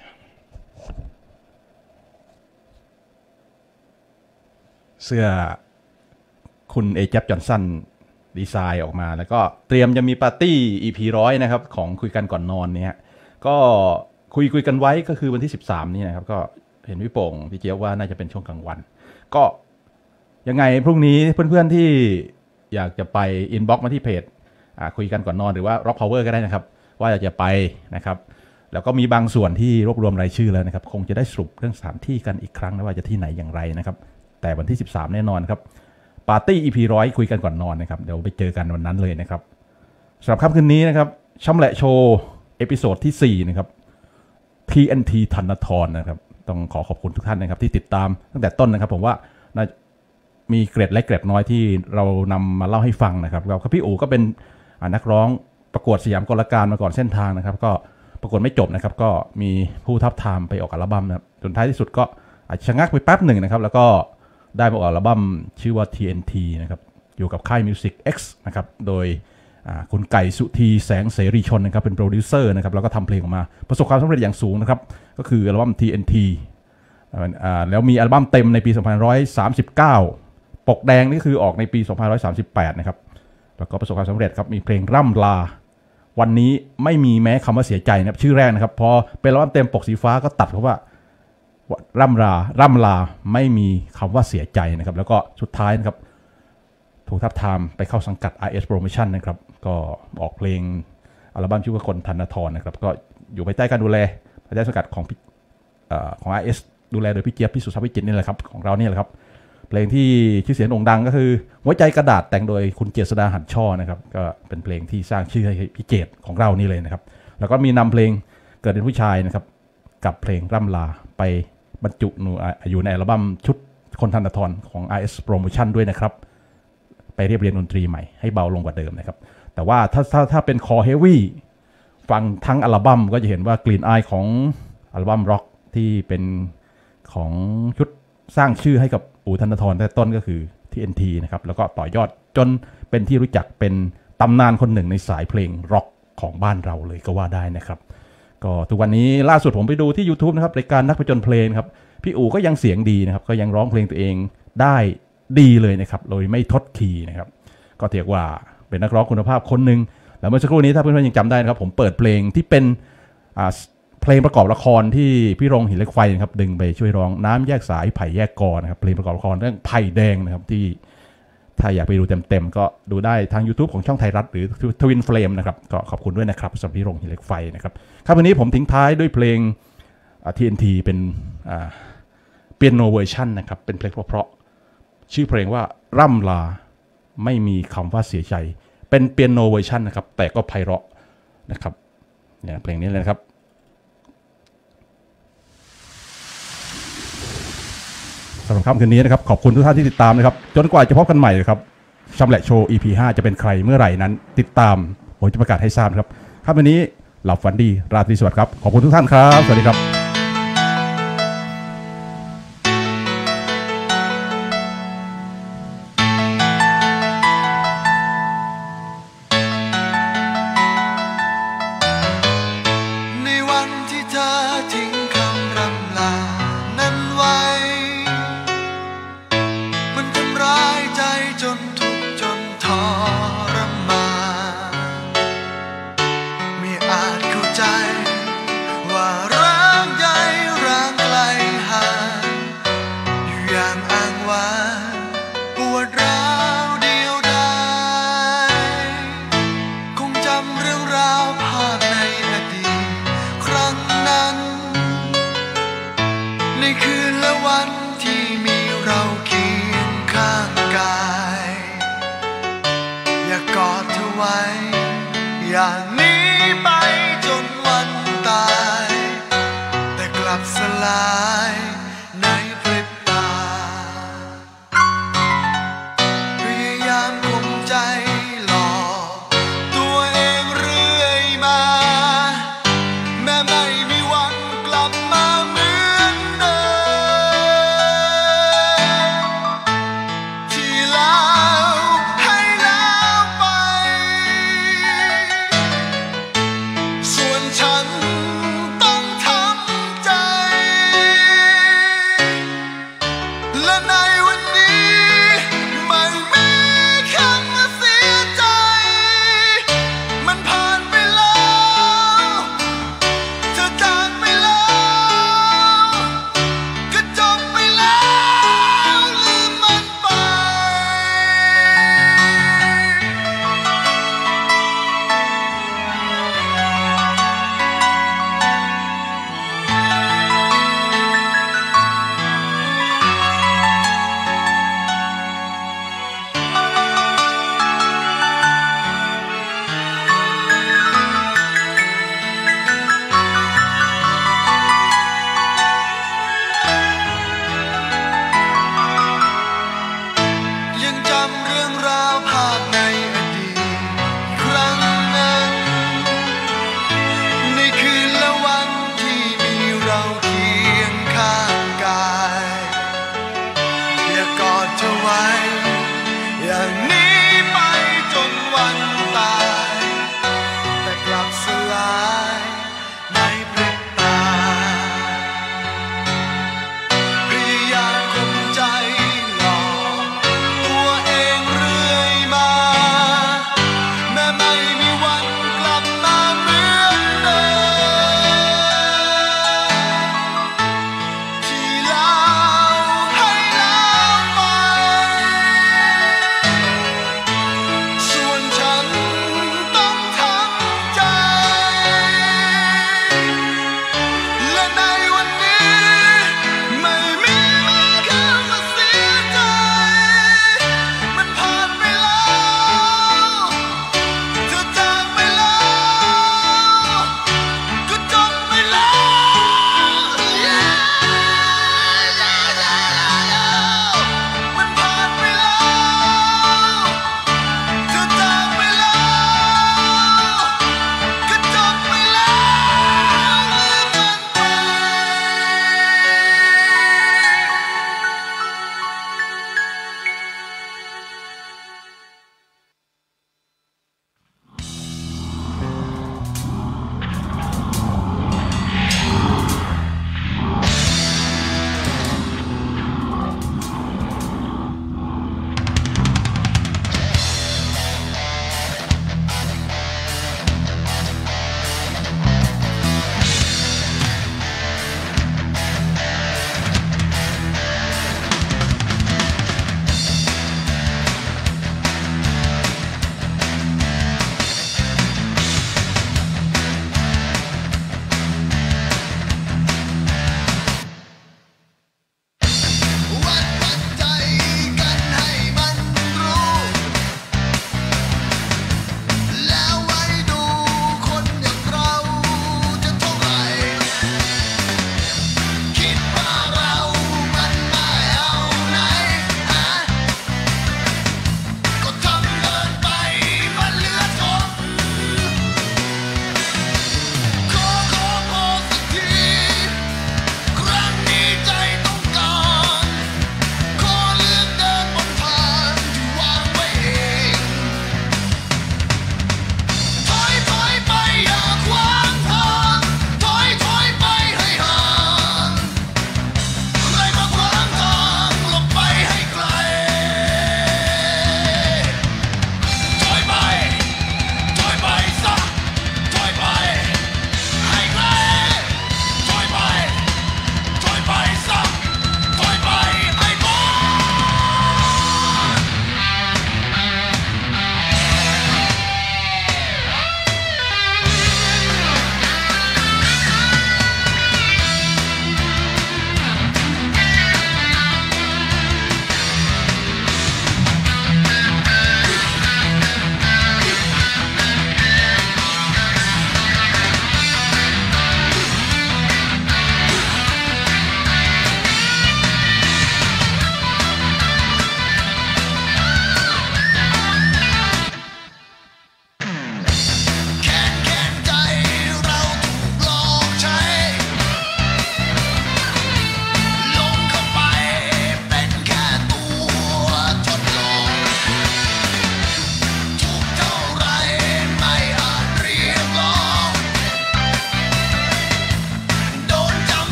เสื้อคุณเอเจฟจอห์นสันดีไซน์ออกมาแล้วก็เตรียมจะมีปาร์ตี้ อี พี ร้อยนะครับของคุยกันก่อนนอนเนี่ยก็คุยคุยกันไว้ก็คือวันที่สิบสามนี่นะครับก็เห็นพี่โป่งพี่เจี๊ยบว่าน่าจะเป็นช่วงกลางวันก็ยังไงพรุ่งนี้เพื่อนๆที่อยากจะไปอินบ็อกซ์มาที่เพจคุยกันก่อนนอนหรือว่า Rock Power ก็ได้นะครับว่าอยากจะไปนะครับแล้วก็มีบางส่วนที่รวบรวมรายชื่อแล้วนะครับคงจะได้สรุปเรื่องสถานที่กันอีกครั้งนะว่าจะที่ไหนอย่างไรนะครับแต่วันที่สิบสามแน่นอนครับปาร์ตี้ อี พี ร้อยคุยกันก่อนนอนนะครับเดี๋ยวไปเจอกันวันนั้นเลยนะครับสำหรับค่ำคืนนี้นะครับช่ำแหละโชว์เอพิโซดที่สี่นะครับ ที เอ็น ที ธนทรนะครับต้องขอขอบคุณทุกท่านนะครับที่ติดตามตั้งแต่ต้นนะครับผมว่ามีเกร็ดเล็กเกร็ดน้อยที่เรานำมาเล่าให้ฟังนะครับเราพี่อู๋ก็เป็นนักร้องประกวดสยามกลการมาก่อนเส้นทางนะครับก็ประกวดไม่จบนะครับก็มีผู้ทับทามไปออกอัลบั้มนะครับจนท้ายที่สุดก็อาจจะชะงักไปแป๊บหนึ่งนะครับแล้วก็ได้มาออกอัลบั้มชื่อว่า ที เอ็น ที นะครับอยู่กับค่าย Music X นะครับโดยคุณไก่สุธีแสงเสรีชนนะครับเป็นโปรดิวเซอร์นะครับแล้วก็ทำเพลงออกมาประสบความสำเร็จอย่างสูงนะครับก็คืออัลบั้ม ที เอ็น ที แล้วมีอัลบั้มเต็มในปีสองพันห้าร้อยสามสิบเก้าปกแดงนี่คือออกในปีสองพันห้าร้อยสามสิบแปดนะครับแล้วก็ประสบความสำเร็จครับมีเพลงร่ำลาวันนี้ไม่มีแม้คำว่าเสียใจนะครับชื่อแรกนะครับพอเป็นอัลบั้มเต็มปกสีฟ้าก็ตัดเพราะว่าร่ำลาร่ำลาไม่มีคำว่าเสียใจนะครับแล้วก็สุดท้ายนะครับถูกทับทามไปเข้าสังกัด อาร์ เอส Promotion นะครับก็ออกเพลงอัลบั้มชื่อว่าคนธนทรนะครับก็อยู่ภายใต้การดูแลภายใต้สังกัดของของ อาร์ เอส ดูแลโดยพี่เจี๊ยบพี่สุทธิวิจิตรนี่แหละครับของเราเนี่ยแหละครับเพลงที่ชื่อเสียงโด่งดังก็คือหัวใจกระดาษแต่งโดยคุณเจษฎาหันช่อนะครับก็เป็นเพลงที่สร้างชื่อให้พี่เจษของเรานี่เลยนะครับแล้วก็มีนำเพลงเกิดเป็นผู้ชายนะครับกับเพลงร่ำลาไปบรรจุอยู่ในอัลบั้มชุดคนธนทรของ อาร์ เอส Promotion ด้วยนะครับไปเรียบเรียงดนตรีใหม่ให้เบาลงกว่าเดิมนะครับแต่ว่าถ้าถ้าถ้าเป็นคอเฮฟวี่ฟังทั้งอัลบั้มก็จะเห็นว่ากลิ่นอายของอัลบั้มร็อกที่เป็นของชุดสร้างชื่อให้กับอู๋ธนทรแต่ต้นก็คือ ที เอ็น ที นะครับแล้วก็ต่อยอดจนเป็นที่รู้จักเป็นตำนานคนหนึ่งในสายเพลงร็อกของบ้านเราเลยก็ว่าได้นะครับก็ทุกวันนี้ล่าสุดผมไปดูที่ YouTube นะครับรายการนักผจญเพลงครับพี่อู๋ก็ยังเสียงดีนะครับก็ยังร้องเพลงตัวเองได้ดีเลยนะครับโดยไม่ทดคีย์นะครับก็เรียกว่าเป็นนักร้องคุณภาพคนหนึ่งแล้วเมื่อสักครู่นี้ถ้าเพื่อนๆยังจำได้นะครับผมเปิดเพลงที่เป็นเพลงประกอบละครที่พี่รงหินเหล็กไฟนะครับดึงไปช่วยร้องน้ำแยกสายไผ่แยกกอนะครับเพลงประกอบละครเรื่องไผ่แดงนะครับที่ถ้าอยากไปดูเต็มๆก็ดูได้ทาง YouTube ของช่องไทยรัฐหรือทวินเฟลมนะครับก็ขอบคุณด้วยนะครับสำหรับพี่รงหินเหล็กไฟนะครับครับวันนี้ผมทิ้งท้ายด้วยเพลง ที เอ็น ที เป็นเปียโนเวอร์ชันนะครับเป็นเพลงเพราะๆชื่อเพลงว่าร่ำลาไม่มีคำว่าเสียใจเป็นเปียโนเวอร์ชันนะครับแต่ก็ไพเราะนะครับเนี่ยเพลงนี้เลยนะครับสำหรับค่ำคืนนี้นะครับขอบคุณทุกท่านที่ติดตามนะครับจนกว่าจะพบกันใหม่นะครับชำแหละโชว์ อี พี ห้าจะเป็นใครเมื่อไหร่นั้นติดตามผมจะประกาศให้ทราบครับค่ำคืนนี้หลับฝันดีราตรีสวัสดิ์ครับขอบคุณทุกท่านครับสวัสดีครับว่ารักไปจนวันตายแต่กลับสลาย